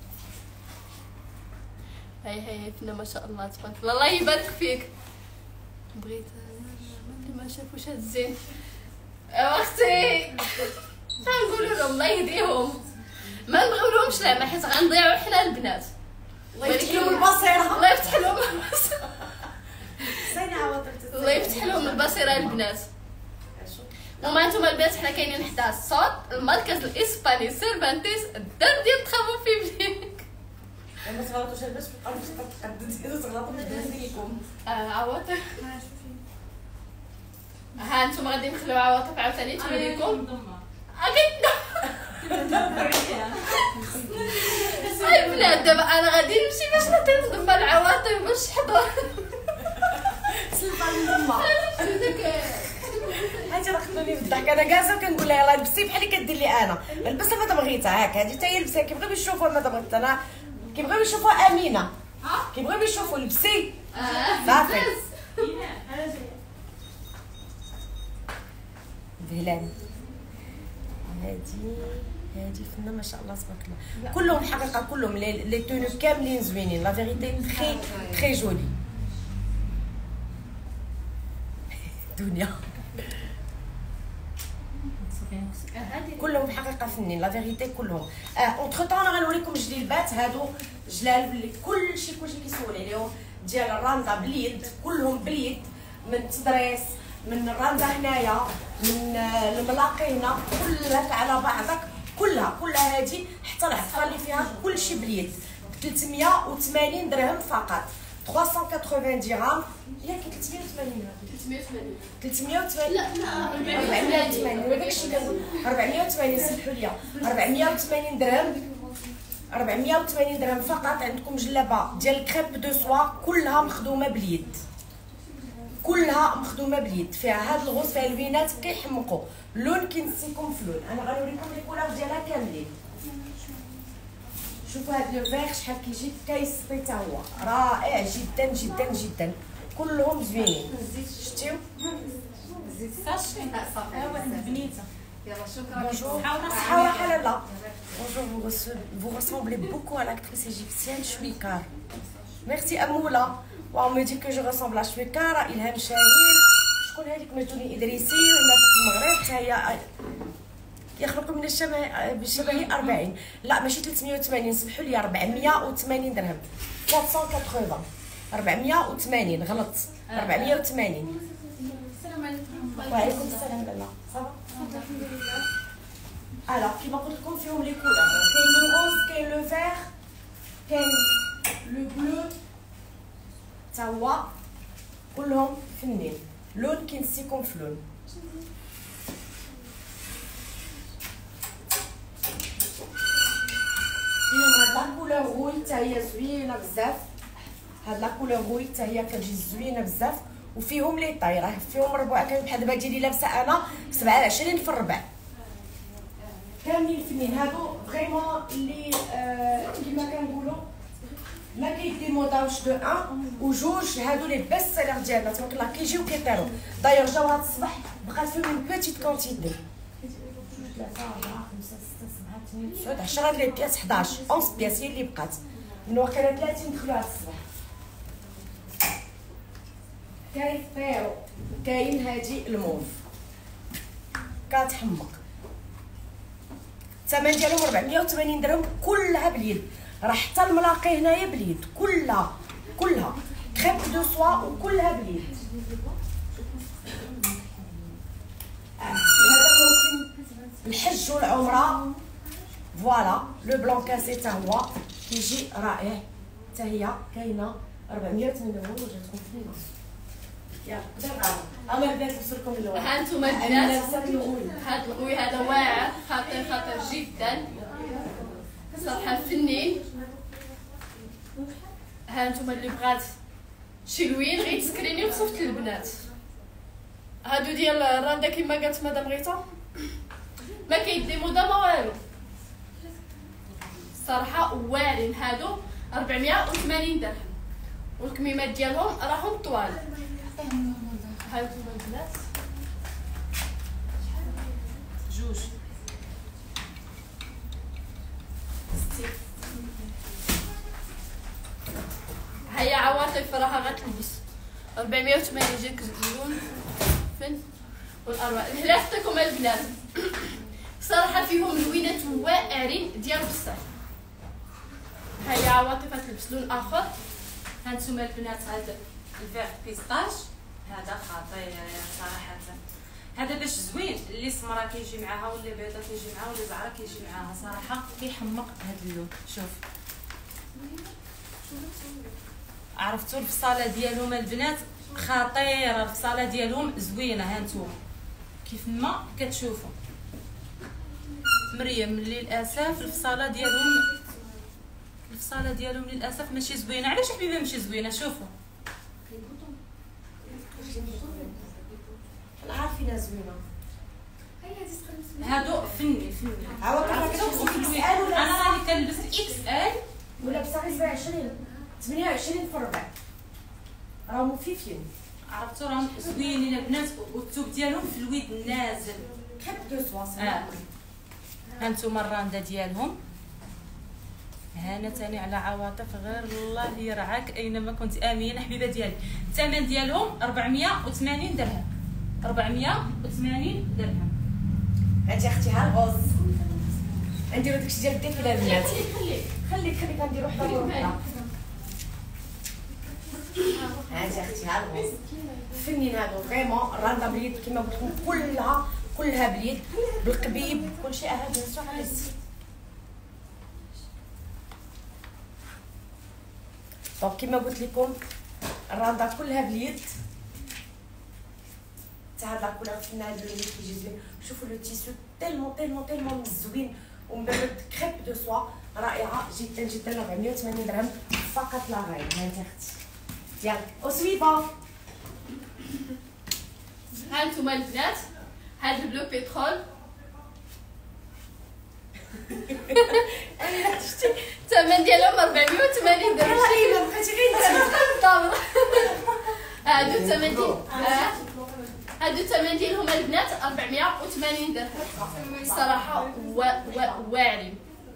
هاي فينا ما شاء الله تبارك الله. الله يبارك فيك. بغيت اللي ما شافوش هاد الزين اختي غنقولوا لهم الله يهديهم. ما نبغيولهمش لا ما حيت غنضيعوا حنا البنات. الله يفتح لهم البصيره. الله يفتح لهم البصيره. سينا عوضت. الله يفتح لهم البصيره البنات. وما انتم البنات حنا كاينين حدا الصوت المركز الاسباني سيرفانتيس الدار ديال طرافو بوبليك. تغلطوا شي باش تبقاو تقددوا تغلطوا فيكم. عواطف ها انتم غادي نخليو عواطف عاوتاني توريكم. اي بنات دابا انا غادي نمشي باش نعطي نضم العواطف باش حضر سلفا للماء. هاتي راه خلوني بالضحك انا جالسه وكنقول لها يلاه لبسي بحال اللي كدير لي انا لبسها ماذا بغيتها هاك هذه حتى هي لبسها كيبغيو يشوفوها ماذا بغيت انا كيبغيو يشوفوها امينه كيبغيو يشوفوا لبسي صافي بهلان هادي فنه ما شاء الله تبارك الله كلهم حقيقه كلهم لي تونو كاملين زوينين لا فيغيتي تري تري جولي دنيا كلهم حقيقه فنين لا فيغيتي كلهم. اونتر طون انا غنوريكم جليلبات هادو جلال كلشي كيسول عليهم ديال الراندا باليد كلهم باليد من تدريس من الراندا هنايا من الملاقي هنا كلها على بعضك كلها هادي حتى العصفه اللي فيها كلشي باليد 380 درهم فقط 380 درهم ياك 380 لا 480 داكشي كنقول 480 سمحوا لي 480 درهم 480 درهم فقط عندكم جلابه ديال الكريب دو سوا كلها مخدومه باليد فيها هاد الغوص فيها الوينات كيحمقوا لون كينسيكم في لون. انا غنوريكم لي كولور ديالها كاملين. شوفوا هاد لو فيغ شحال كيجي كيسطي حتى هو رائع جدا جدا جدا كلهم زوينين. شتيو زيد ساشي صافي بنيته يلا شكرا. Bonjour, صحة لالا. Bonjour, vous ressemblez beaucoup à l'actrice égyptienne Chouikar. Merci Amoula. On me dit que je ressemble à Chouikar, Ilham Chahir. شكون هذيك مجدوني إدريسي هنا في المغرب حتى هي يخلقوا من بالشبه 40 لا ماشي 380 سمحوا لي 480 درهم 480 480 غلط 480. السلام عليكم. وعليكم السلام لالا صافا. الوغ كيما قلت لكم فيهم لي كولور كاين لو روز كاين لو فيغ كاين لو بلو تا هو كلهم فنين لون كينسيكم في لون. هاد لا كولور روي تا هي زوينه بزاف هاد لا كولور روي تا هي كتجي زوينه بزاف وفيهم لي طاي راه فيهم ربع كان بحال دابا ديالي لابسه انا 27 في الربع كاملين فنين هادو فريمون اللي كيما كنقولوا ما كيديموداوش دو ان وجوج هادو لي بيست سيلر ديالنا تبارك الله كيجيو كيطيروا داير جاو هاد الصباح بقات فيهم اون بيتيت كونتيتي 3 4 5 6 7 8 9 10 لي بياس 11 11 بياس هي اللي بقات من واقيلا 30 دخلوا هاد الصباح. كيطيروا كاين هادي الموف كتحمق الثمن ديالهم 480 درهم كلها باليد راه حتى الملاقي هنايا باليد كلها كريب دو سوا وكلها باليد. هذا موسم الحج والعمره فوالا لو بلون كاسي تا هو كيجي رائع حتى هي كاينه 480 درهم وجاتكم فينا يلا دابا اما البنات نوصلكم اللون. ها انتم البنات هذا الغوي هذا واعر خطير جدا صراحه فنين. ها انتم اللي بغات شي لوين غير تسكريني وتصيفط للبنات. هادو ديال الراندا كما قالت مدام غيتا ما كيديمودا ما والو صراحه واعرين هادو 480 درهم والكميمات ديالهم راهم طوال. هانتوما البنات جوج هيا عواطف راها غتلبس 480 يجيك اللون فين والاروع الهلا حتىكم البنات صراحه فيهم لوينات واعرين ديال بصح. هيا عواطف غتلبس لون اخر. هانتوما البنات هذا الفيغ بيستاش هذا خطير صراحه هذا باش زوين اللي سمره كيجي معاها واللي بيضه كيجي معاها واللي زعره كيجي معاها صراحه كيحمق هذا اللون. شوف عرفتوا الفصاله ديالهم البنات خطيره، الفصاله ديالهم زوينه. ها نتوما كيف ما كتشوفوا مريم للاسف الفصاله ديالهم للاسف ماشي زوينه. علاش حبيبه ماشي زوينه؟ شوفوا انا عارفينها زوينه. هادو فني عاود كنشوفوا في الوعاء ولا انا راني كنلبس اكس ال ولا بصح 27 28 في الربع راه مفيفين. عرفتوا راهم زوينين البنات، والثوب ديالهم في الويد نازل كريب دو سوا. ها نتوما الرانده ديالهم. هانا تاني على عواطف غير الله يرعاك اينما كنت امين حبيبه ديالي. الثمن ديالهم 480 درهم. 480 درهم. هاتي اختي ها الغوز. نديرو داكشي ديال الديفيله البنات. خليك غنديرو حدا وحده. هاتي اختي ها الغوز. فنين هادو فريمون الرانده باليد كما قلت لكم كلها باليد بالقبيب كلشي. هذا سو على السي. دونك كما قلت لكم الرانده كلها باليد. تاع هاد لاكولور فينا اللي كيجي زوين. شوفوا لو تيسو تيلمون زوين ومبرد كريب دو سوا رائعه جدا جدا. 480 درهم فقط لا غير. هانتي اختي ديالك او سويفون. ها انتم البنات هاد البلو بيترول انا شفتي الثمن ديالهم 480 درهم. الا بقيتي غير هادو الثمن ديالهم البنات 480 درهم. صراحه واعرين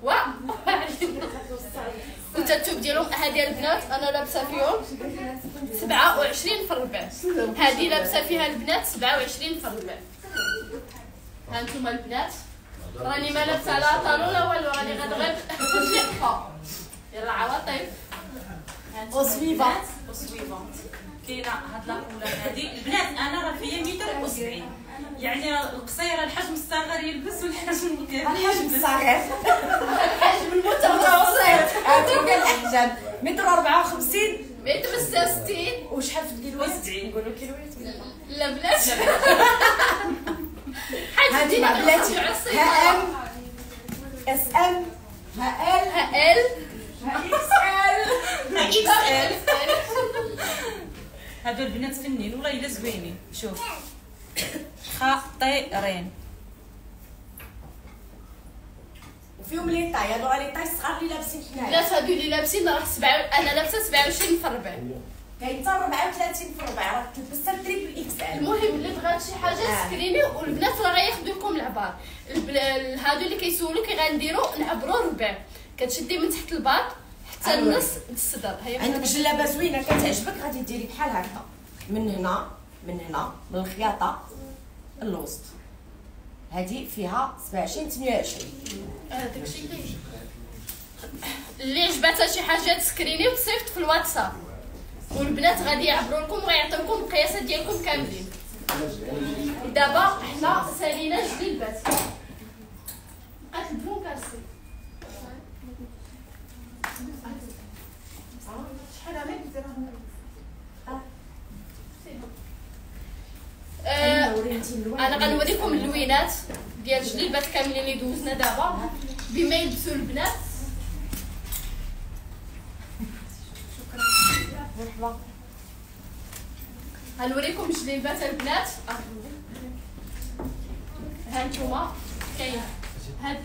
وتا الثوب ديالهم هادي البنات انا لابسه فيهم 27 في الربع. هادي لابسه فيها البنات 27 في الربع. ها انتم البنات راني ما لابسه لا طالون لا والو، راني غنغيب شقه. يلا عواطف او سويفون. كاينه هاد لاكولور هادي البنات. انا راه فيا متر و70 يعني القصيره الحجم الصغير يلبس والحجم الكبير الحجم الصغير الحجم المتوسط. هادو كاع الاحجام متر 54 متر 66 وشحال في الكيلوات؟ نقولوا كيلوات. لا بلاش هادي مع بلاتي ها ام اس ام ها ال ها ال ها اكس ال. هادو البنات فنين والله الا زوينين. شوف خطيرين. وفيهم لي طاي. هادو لي طاي صغار اللي لابسين حنايا. الناس هادو اللي لابسين راه انا لابسه 27 في الربع. كاين حتى 34 في الربع. راه تلبس تريبل اكس ال. المهم اللي بغات شي حاجه سكريني والبنات راه غياخذوا لكم العبار. هادو اللي كيسولوك غنديروا نعبروا ربع. كتشدي من تحت الباط حتى النص الصدر. هي عندك جلابه زوينه كتعجبك غادي ديري بحال هكا من هنا من الخياطه الوسط. هذه فيها 27 28. داكشي اللي عجباتها شي حاجه تسكريني وتصيفط في الواتساب والبنات غادي يعبروا لكم ويعطيوكم القياسات ديالكم كاملين. دابا حنا سالينا جليبات بقات البنون كارسي. شحال عليك ديرها؟ انا غنوريكم اللوينات ديال الجليبات كاملين اللي دوزنا دابا بما يلبسوا البنات. مرحبا. غنوريكم جليبات البنات. ها نتوما كاين هاد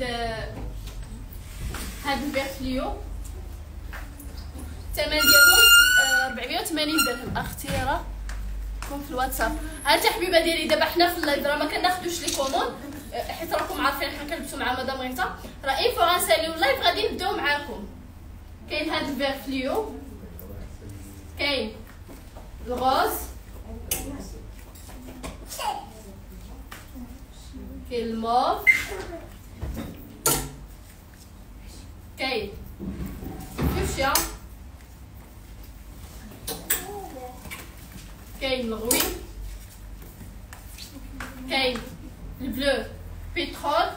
البيرفليو الثمن ديالهم 480 درهم. اختي راه كون في الواتساب. هانت حبيبه ديالي دابا حنا في اللايف راه ما كناخذوش لي كوموند حيت راكم عارفين حنا كنلبسوا مع مدام غيتا. راه اين فوا غنساليو اللايف غادي نبداو معاكم. كاين هاد الفيرفليو كاين الغوز كاين الموف كاين فوشيا كاين الغوي كاين البلو بيترول.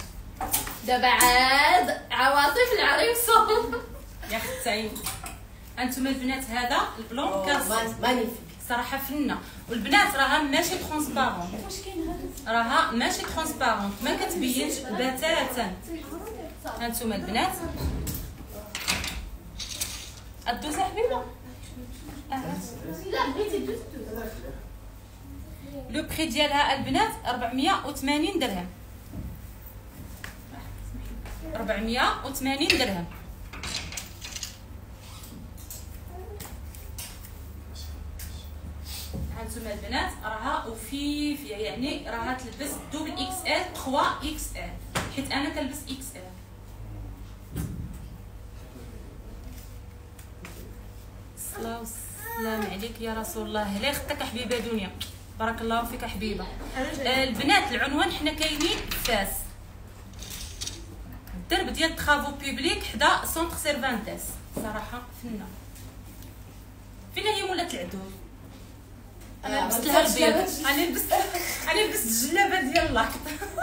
دابا عاد عواطف العريس يا اختي انتم البنات هذا البلون كاس مانيفيك صراحه فنه. والبنات راها ماشي ترونسبارون، راها ماشي ترونسبارون ما كتبينش بتاتا. هانتوما البنات الدوز حبيبه. لا بغيتي دوز لو بري ديالها البنات 480 درهم، 480 درهم. هانتوما البنات راها وفي يعني راها تلبس دوبل اكس ال 3 اكس ال، حيت انا كنلبس اكس ال. الصلاة والسلام عليك يا رسول الله. هلا اختك حبيبه دنيا، بارك الله فيك حبيبه. البنات العنوان حنا كاينين فاس، الدرب ديال طرافو بوبليك حدا سونتر سيرفانتيس. صراحه فنه. فين هي مولات العدول؟ انا لبست لها البيض، انا لبست الجلابه ديال اللاكط.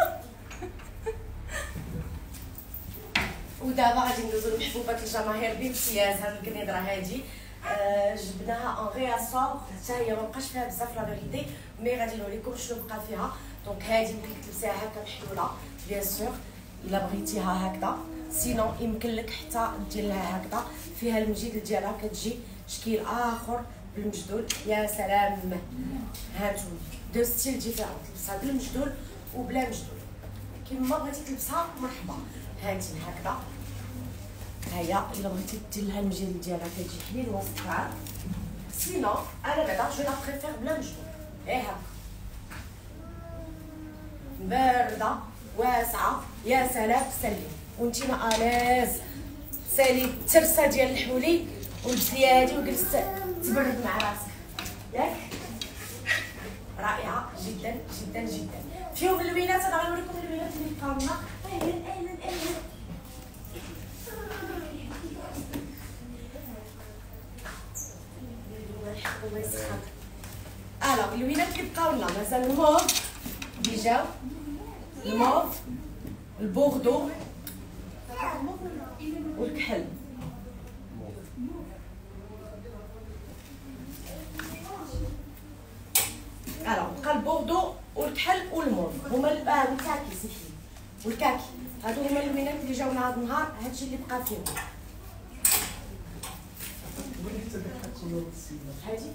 ودابا غادي ندوزو لمحبوبات الجماهير بامتياز. هاد الكنيدره هادي جبناها ان رياسور حتى هي مابقاش فيها بزاف لا فيغيتي، مي غادي نوريكم شنو بقى فيها. دونك هادي يمكن لك تلبسيها هكا محلوله بيان سور الا بغيتيها هكذا، سينو يمكن لك حتى دير لها هكذا. فيها المجيد ديالها كتجي شكل اخر بالمجدول. يا سلام، هانتوما دو ستيل ديفيرون، تلبسها بالمجدول وبلا مجدول كيما بغيتي تلبسها مرحبا. هانتي هكذا هيا الا بغيتي دير لها المجيل ديالها كتجي حليل وسط كاع. سينو انا بعدا جو لا بريفير بلا مجدول، هكا بارده واسعه. يا سلام سلي وانتينا اليز سالي الترسه ديال الحولي ولبستي هادي وجلست تبرد مع راسك ياك. رائعه جدا جدا جدا. فيهم اللوينات، انا غنوريكم اللوينات اللي بقاو لنا. اهلا الله يسخر. اللوينات اللي بقاو لنا مازال الموف ديجا، الموف البوردو والكحل. بقى البوردو والكحل والموف هما والكاكي سيحي والكاكي. هادو هما اللوينات اللي جاونا هاد النهار، هادشي اللي بقى فيهم. هادي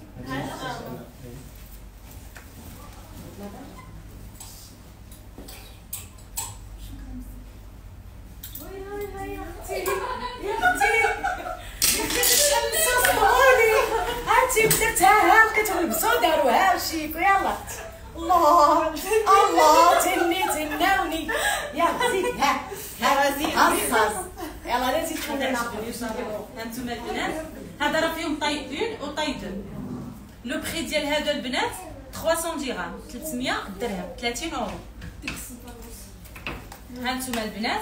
هاتي درتها كتلبسو داروها شيك ويلا. الله الله تناوني يلا زيد ها زيد يلا نزيد خلينا. هانتوما البنات هذا راه فيهم طاي 1 و طاي 2. لو بري ديال هادو البنات 300 درهم، 300 درهم، 30 اورو. هانتوما البنات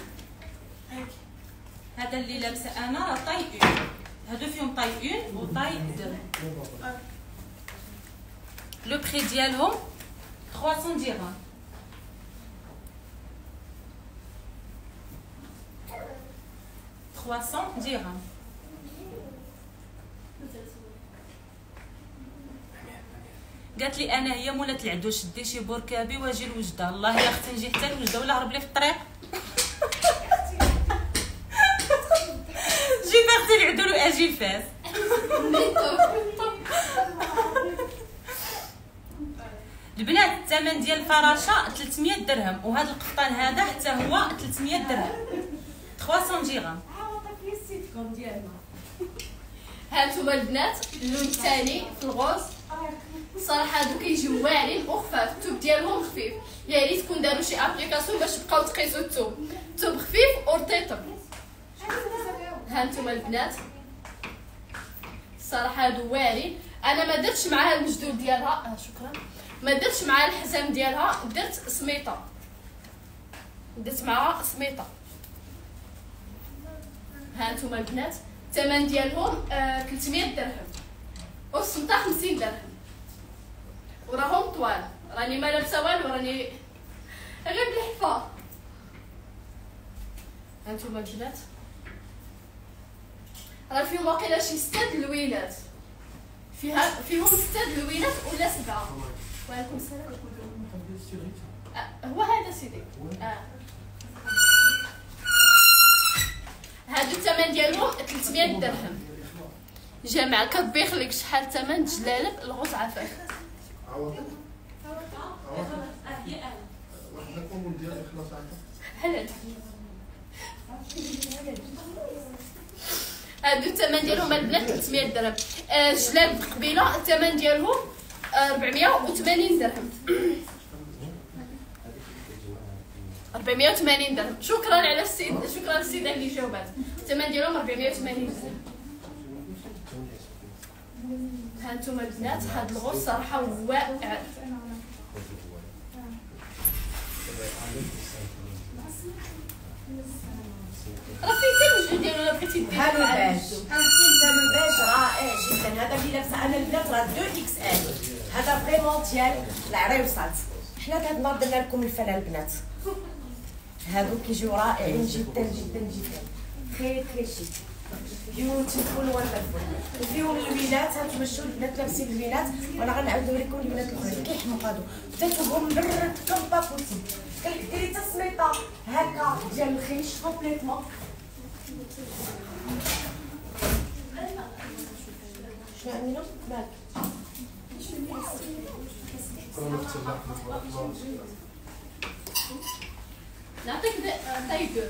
هذا اللي لابسه انا راه طاي 1، هادو فيهم طاي 1 و طاي 2. لو بري ديالهم 300 درهم. 300 درهم. قالت لي انا هي مولات العدو شدي شي بركابي واجي لوجده. الله يا اختي نجي حتى لوجده ولا هرب لي في الطريق. جيب اختي العدو واجي فاس. البنات الثمن ديال الفراشه 300 درهم، وهذا القفطان هذا حتى هو 300 درهم. 300 درهم. هانتوما البنات اللون الثاني في الغوز. صراحه هادو كيجيو واعرين وخفاف، الثوب ديالهم خفيف. يا ريت كون داروا شي ابليكاسيون باش تبقاو تقيسوا الثوب خفيف ورطيطب. هانتوما البنات صراحه هادو واعرين. انا ما درتش معاها المجدول ديالها، شكرا، ما درتش معاها الحزام ديالها، درت سميطه، درت معاها سميطه. هانتوما البنات الثمن ديالهم 300 درهم والسمطه 50 درهم، وراهم طوال. راني ما لابسه والو، راني غير بالحفا. هانتوما البنات راه فيهم واقيلا شي 6 دلوينات، فيهم 6 دلوينات ولا 7. وعليكم السلام. هو هذا سيدي. هادو الثمن ديالهم 300 درهم. جماعة كطبيخ لك شحال الثمن جلالب الغوص عفاف. حلال. هادو الثمن ديالهم البنات 300 درهم. جلالب قبيله الثمن ديالهم 480 درهم. 480 درهم. شكرا على السيد، شكرا للسيده اللي جاوبات. الثمن ديالهم 480 درهم. ها انتم البنات، هاد الغوص صراحه واعر. راه فين الوجه ديالو الا بغيتي ديري هذا الباج، هذا الباج رائع جدا. هذا اللي لابسه انا البنات راه 2 اكس ال. هذا فريمون ديال العريوسات. حنا هذا النهار درنا لكم الفلا البنات. هادو كيجيو رائعين جدا جدا جدا. تري تري شيك بيوتيفول وندرفول. وفيهم الوينات، هانتوما شوفوا البنات لابسين الوينات، وانا غنعاودو لكم الوينات الاخرين كيحمقوا هادو. بتاتهم مبرد كوم با بوسيبل. كديري تصميطه هكا ديال الخيش كومبليتمون. شنو امينه مالك؟ نعطيك تايجر.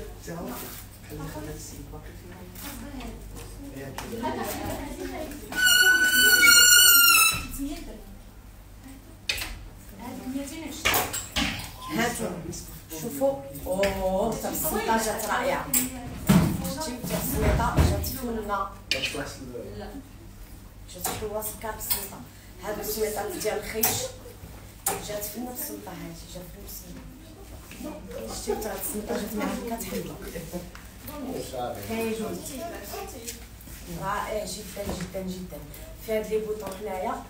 هاتوا شوفوا. اوه التصميطه جات رائعه. شتي التصميطه جات فنه، جات حلوه سكر بسيطه. هاد السميطه ديال الخيش جات فنه بالسلطه. هادي جات فنه بالسلطه. شتي حتى السميطه جات معاها كتحلوه. خايجون رائع جدا جدا جدا. في هاد لي بوطون هنايا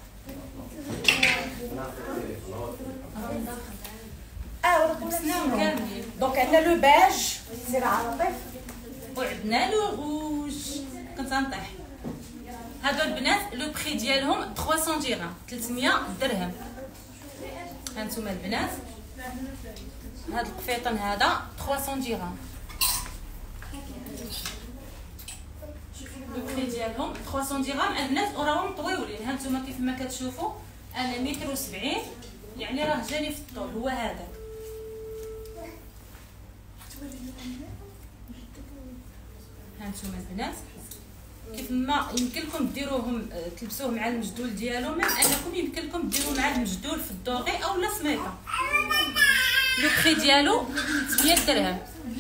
دونك عندنا لو باج سير عاطف، وعندنا لو روج. كنت غنطيح. هادو البنات لو بري ديالهم 300 درهم، 300 درهم. هانتوما البنات هاد القفيطن هذا 300 درهم. لو بري ديالهم 300 درهم البنات، وراهم طويولين. هانتوما كيف ما كتشوفوا انا 170 متر، يعني راه جاني في الطول هو هذا. هانتوما البنات كيف ما يمكن لكم ديروهم تلبسوه مع المجدول ديالو، مع انكم يمكن لكم ديروه مع المجدول في الدوغي او لا سميطه. لو بري ديالو 300 درهم.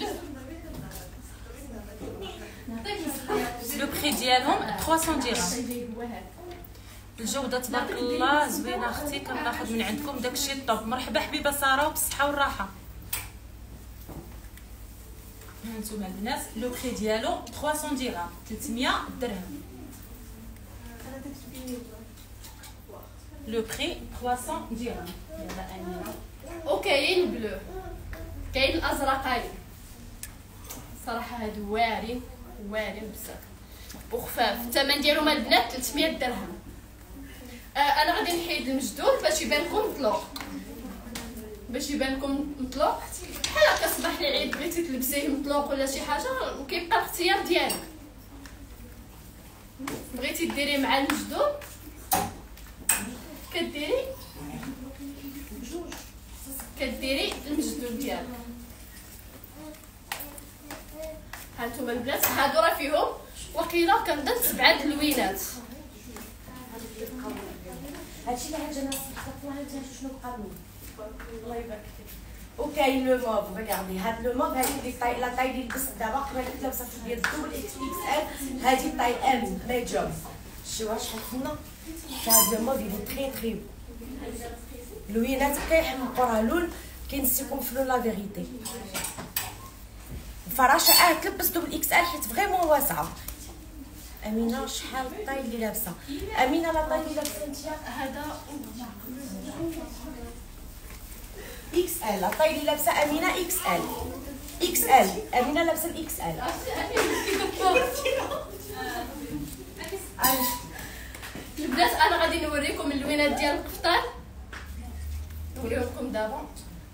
لو بري ديالهم 300 درهم. الجوده تبارك الله زوينه اختي. كناخذ من عندكم داكشي الطوب. مرحبا حبيبه ساره وبالصحه والراحه. هانتوما البنات لو بري ديالو 300 درهم، 300 درهم. لو بري 300 درهم. يلا امينه. وكاين بلو، كاين الازرقاني. صراحه هادو واعرين واعرين بزاف وخفاف. الثمن ديالهم البنات 300 درهم. انا غادي نحيد المجدول باش يبان لكم مطلوق، باش يبان لكم مطلوق. بحال هكا صباح العيد بغيتي تلبسيه مطلوق ولا شي حاجه، وكيبقى الاختيار ديالك. بغيتي ديريه مع المجدول كديري المجدول ديالك. هانتوما البنات هادو راه فيهم وقيله كنظن 7 دلوينات. هادشي اللي عجبنا صراحه. شنو بقى منه؟ الله يبارك فيك. وكاين لو موف. ريغاردي هاد لو موف، هادي اللي طاي لا طاي اللي لبست دابا قبل كنت لابسه في ديال الدوبل اكس ال. هادي طاي ام ميديوم. شوفوا شحال فينا. هاد لو موف يلي تري تري لوينات كيحمقوا. راه لون كينسيكم في لون لا فيغيتي. الفراشه تلبس دوبل اكس ال حيت فريمون واسعه. امينه شحال الطاي اللي لابسه؟ امينه لا طاي اللي لابسه نتيا هذا اكس ال. لا طاي اللي لابسه امينه اكس ال. اكس ال امينه لابسه الاكس ال. اللوينات ديال القفطان نوريهم دابا.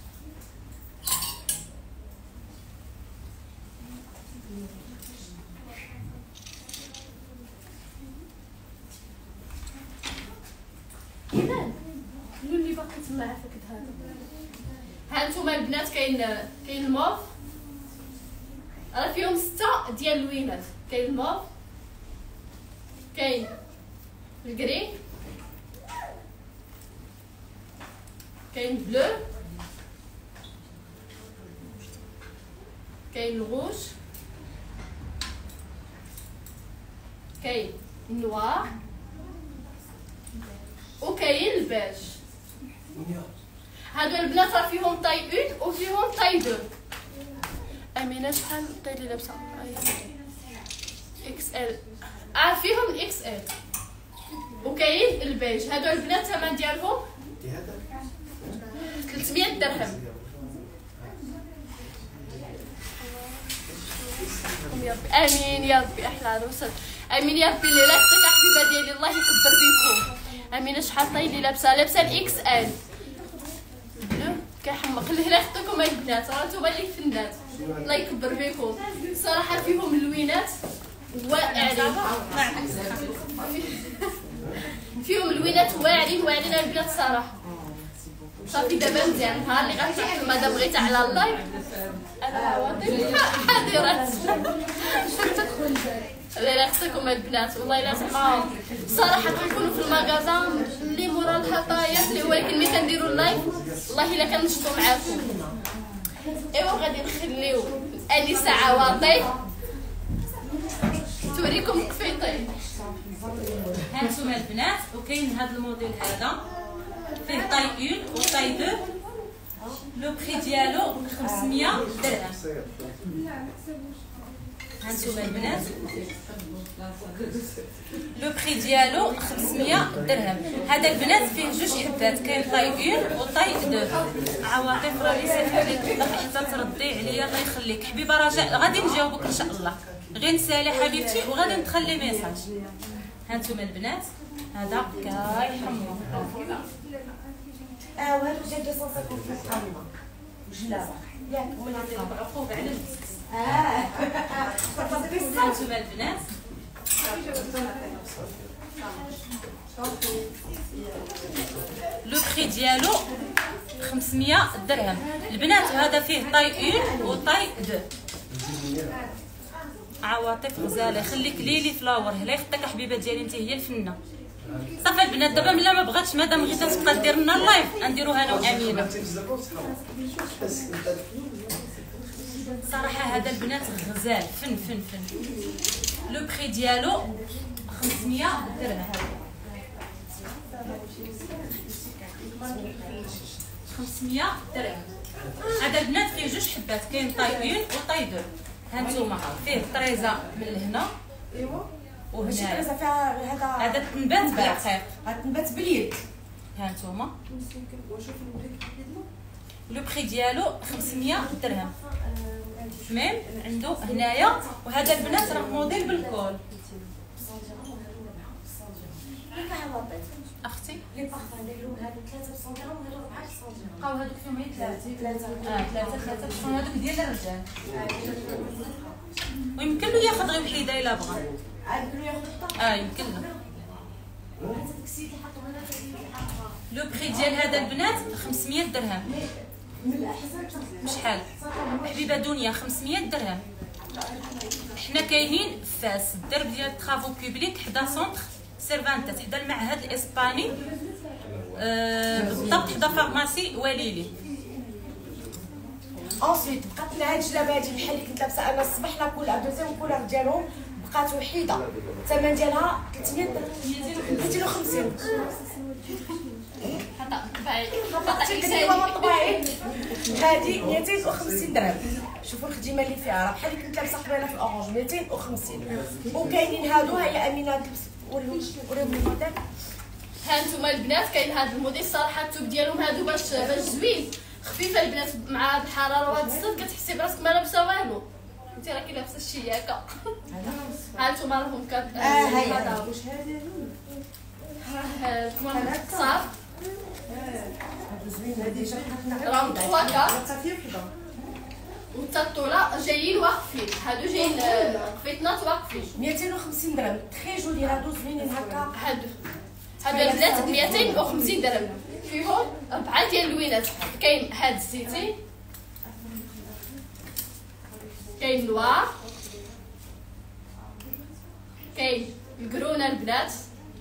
اللي باقي تما عافاك هذا. ها نتوما البنات كاين الموف، راه فيهم 6 ديال اللوينات. كاين الموف، كاين الكري، كاين بلو، كاين الغوش، كاين النوار، وكاين البيج. هادو البنات راه فيهم طاي 1 وفيهم طاي 2. امينه شحال طاي اللي لابسه؟ اكس ال. فيهم الاكس ال وكاين البيج. هادو البنات الثمن ديالهم 300 درهم. يا ربي امين يا ربي احلى عروسه. امين يا ربي اللي لابسك حبيبه ديالي الله يكبر بيكم. امينه شحال طاي اللي لابسه الاكس ال كيحمق. اللي هنا خطيكم البنات راه نتوما اللي فنات الله يكبر بيكم. صراحه فيهم اللوينات واعرين، فيهم اللوينات واعرين البنات صراحه. صافي دابا مزيان. النهار اللي غتروح المدام بغيت على اللايف انا عواطف حاضرات. الله يرحمكم البنات والله الا زعما صراحه كنكونوا في المغازان اللي مورا الحطايات اللي ولكن ملي كنديروا اللايف والله الا كنشطوا معاكم. ايوا غادي نخليو انسه عواطف توريكم القفيطين. هانتوما البنات وكاين هذا الموديل هذا فيه طاي 1 وطاي 2. لو بري ديالو 500 درهم. هانتوما البنات لو بري ديالو 500 درهم. هذا البنات فيه 2 حبات، كاين طاي 1 وطاي 2. عواطف راه يسهل عليك حتى تردي عليا الله يخليك حبيبه. رجاء غادي نجاوبك ان شاء الله، غير نسالي حبيبتي وغادي ندخلي ميساج. هانتوما البنات هذا كيحمر. وهذا جا 250 في القمه وجلاوه ياك ولا عقوبه على البسكس. هانتوما البنات لو بري ديالو 500 درهم. البنات هذا فيه طاي 1 وطاي 2. عواطف غزاله خليك ليلي فلاور هلا يخطيك حبيبه ديالي انت هي الفنه. صافي البنات دابا ملا ما بغاتش مادام غير تبقى دير لنا اللايف نديروها انا وامينه. صراحه هذا البنات غزال فن فن فن. لو بري ديالو 500 درهم. 500 درهم. هذا البنات فيه 2 حبات، كاين طاي 1 وطاي 2. هانتوما فيه طريزه من لهنا ماشي طريزه فيها هذا تنبات بالرقيق، هذا تنبات باليد. هانتوما لو بري ديالو 500 درهم. ميم عنده هنايا. وهذا البنات راه موديل بالكول. اختي لي بارفان دايرهم هادو 3 ب 100 درهم وهادو 4 ب 100 درهم. بقاو هادوك فيهم غير 3 بشحال هادوك ديال الرجال. ويمكن له ياخذ غير وحيده الا بغى. يمكن له ياخذ يمكن له. لو بري ديال هذا البنات 500 درهم. بشحال حبيبه دنيا 500 درهم. حنا كاينين في فاس الدرب ديال طرافو بوبليك حدا سونتر سيرفانتاس حدا المعهد الاسباني بالضبط حدا فارماسي وليلي. انسيت بقات لنا هاد الجلابه هادي بحال اللي كنت لابسه انا الصباح لا كولار دوزيام كولار ديالهم بقات وحيده الثمن ديالها 300 درهم 250. هادي 250 درهم. شوفوا الخدمه اللي فيها راه بحال اللي كنت لابسه قبيله في الاورانج 250. وكاينين هادو هيا امينه تلبس وريهم الموديل. ها انتما البنات كاين هذا الموديل صراحه التوب ديالهم هادو باش زوين خفيفه البنات مع هاد الحراره وهاد الصيف كتحسي براسك ما لابسه والو. انت راكي لابسه الشياكه. ها انتما راهم هيا كمان قصار هادو زوينين ديجا راهم 3 كارت والتطوله جايين واقفين. هادو جايين قفيتنات واقفين 250 درهم تري جولي هادو زوينين هكا. هادو البنات 250 درهم فيهم 4 ديال اللوينات. كاين هاد الزيتي، كاين نوار، كاين الكرونه البنات،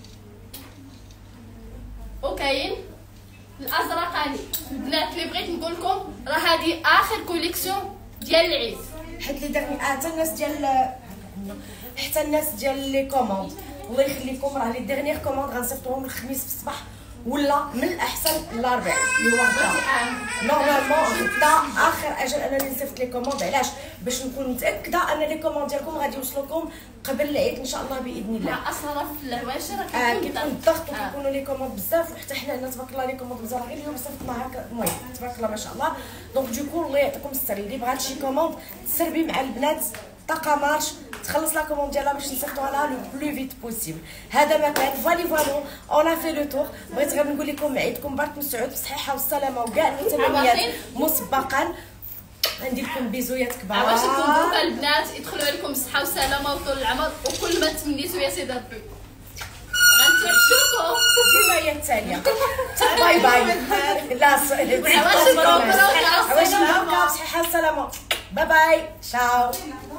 وكاين الازرقاني. البنات اللي بغيت نقول لكم راه هذه اخر كوليكسيون ديال العيد. حيت لي دارني حتى الناس ديال لي كوموند الله يخليكم راه لي ديرنيير كوموند غنصيفطوهم الخميس في الصباح ولا من الاحسن الاربعاء اللي هو نورمالمون غدا اخر اجل انني نصيفط لي كوموند. علاش؟ باش نكون متاكده ان لي كوموند ديالكم غادي يوصلوكم قبل العيد ان شاء الله باذن الله. اصلا راه في الهواشر كيكون الضغط وكيكونوا لي كوموند بزاف وحتى حنا هنا تبارك الله لي كوموند بزاف غير اليوم صيفطنا هكا. المهم تبارك الله ما شاء الله. دونك دوكو الله يعطيكم الستر. اللي بغات شي كوموند تسربي مع البنات طاقه مارش تخلص لا كوموند ديالها باش نصيفطوها لها لو بلو فيت بوسيبل. هذا ما كان فوالو اون في لو تور. بغيت غير نقول لكم عيدكم مبارك مسعود بالصحه والسلامه وكاع المتمنيات مسبقا. ندير لكم بيزويات كبار. عواش نكون البنات يدخلوا عليكم بالصحه والسلامه وطول العمر وكل ما تمنيتو يا سيدي ربي غنتعشوكم ديما هي التاليه. باي باي. لا عواش نكون بالصحه والسلامه. باي باي. شاو.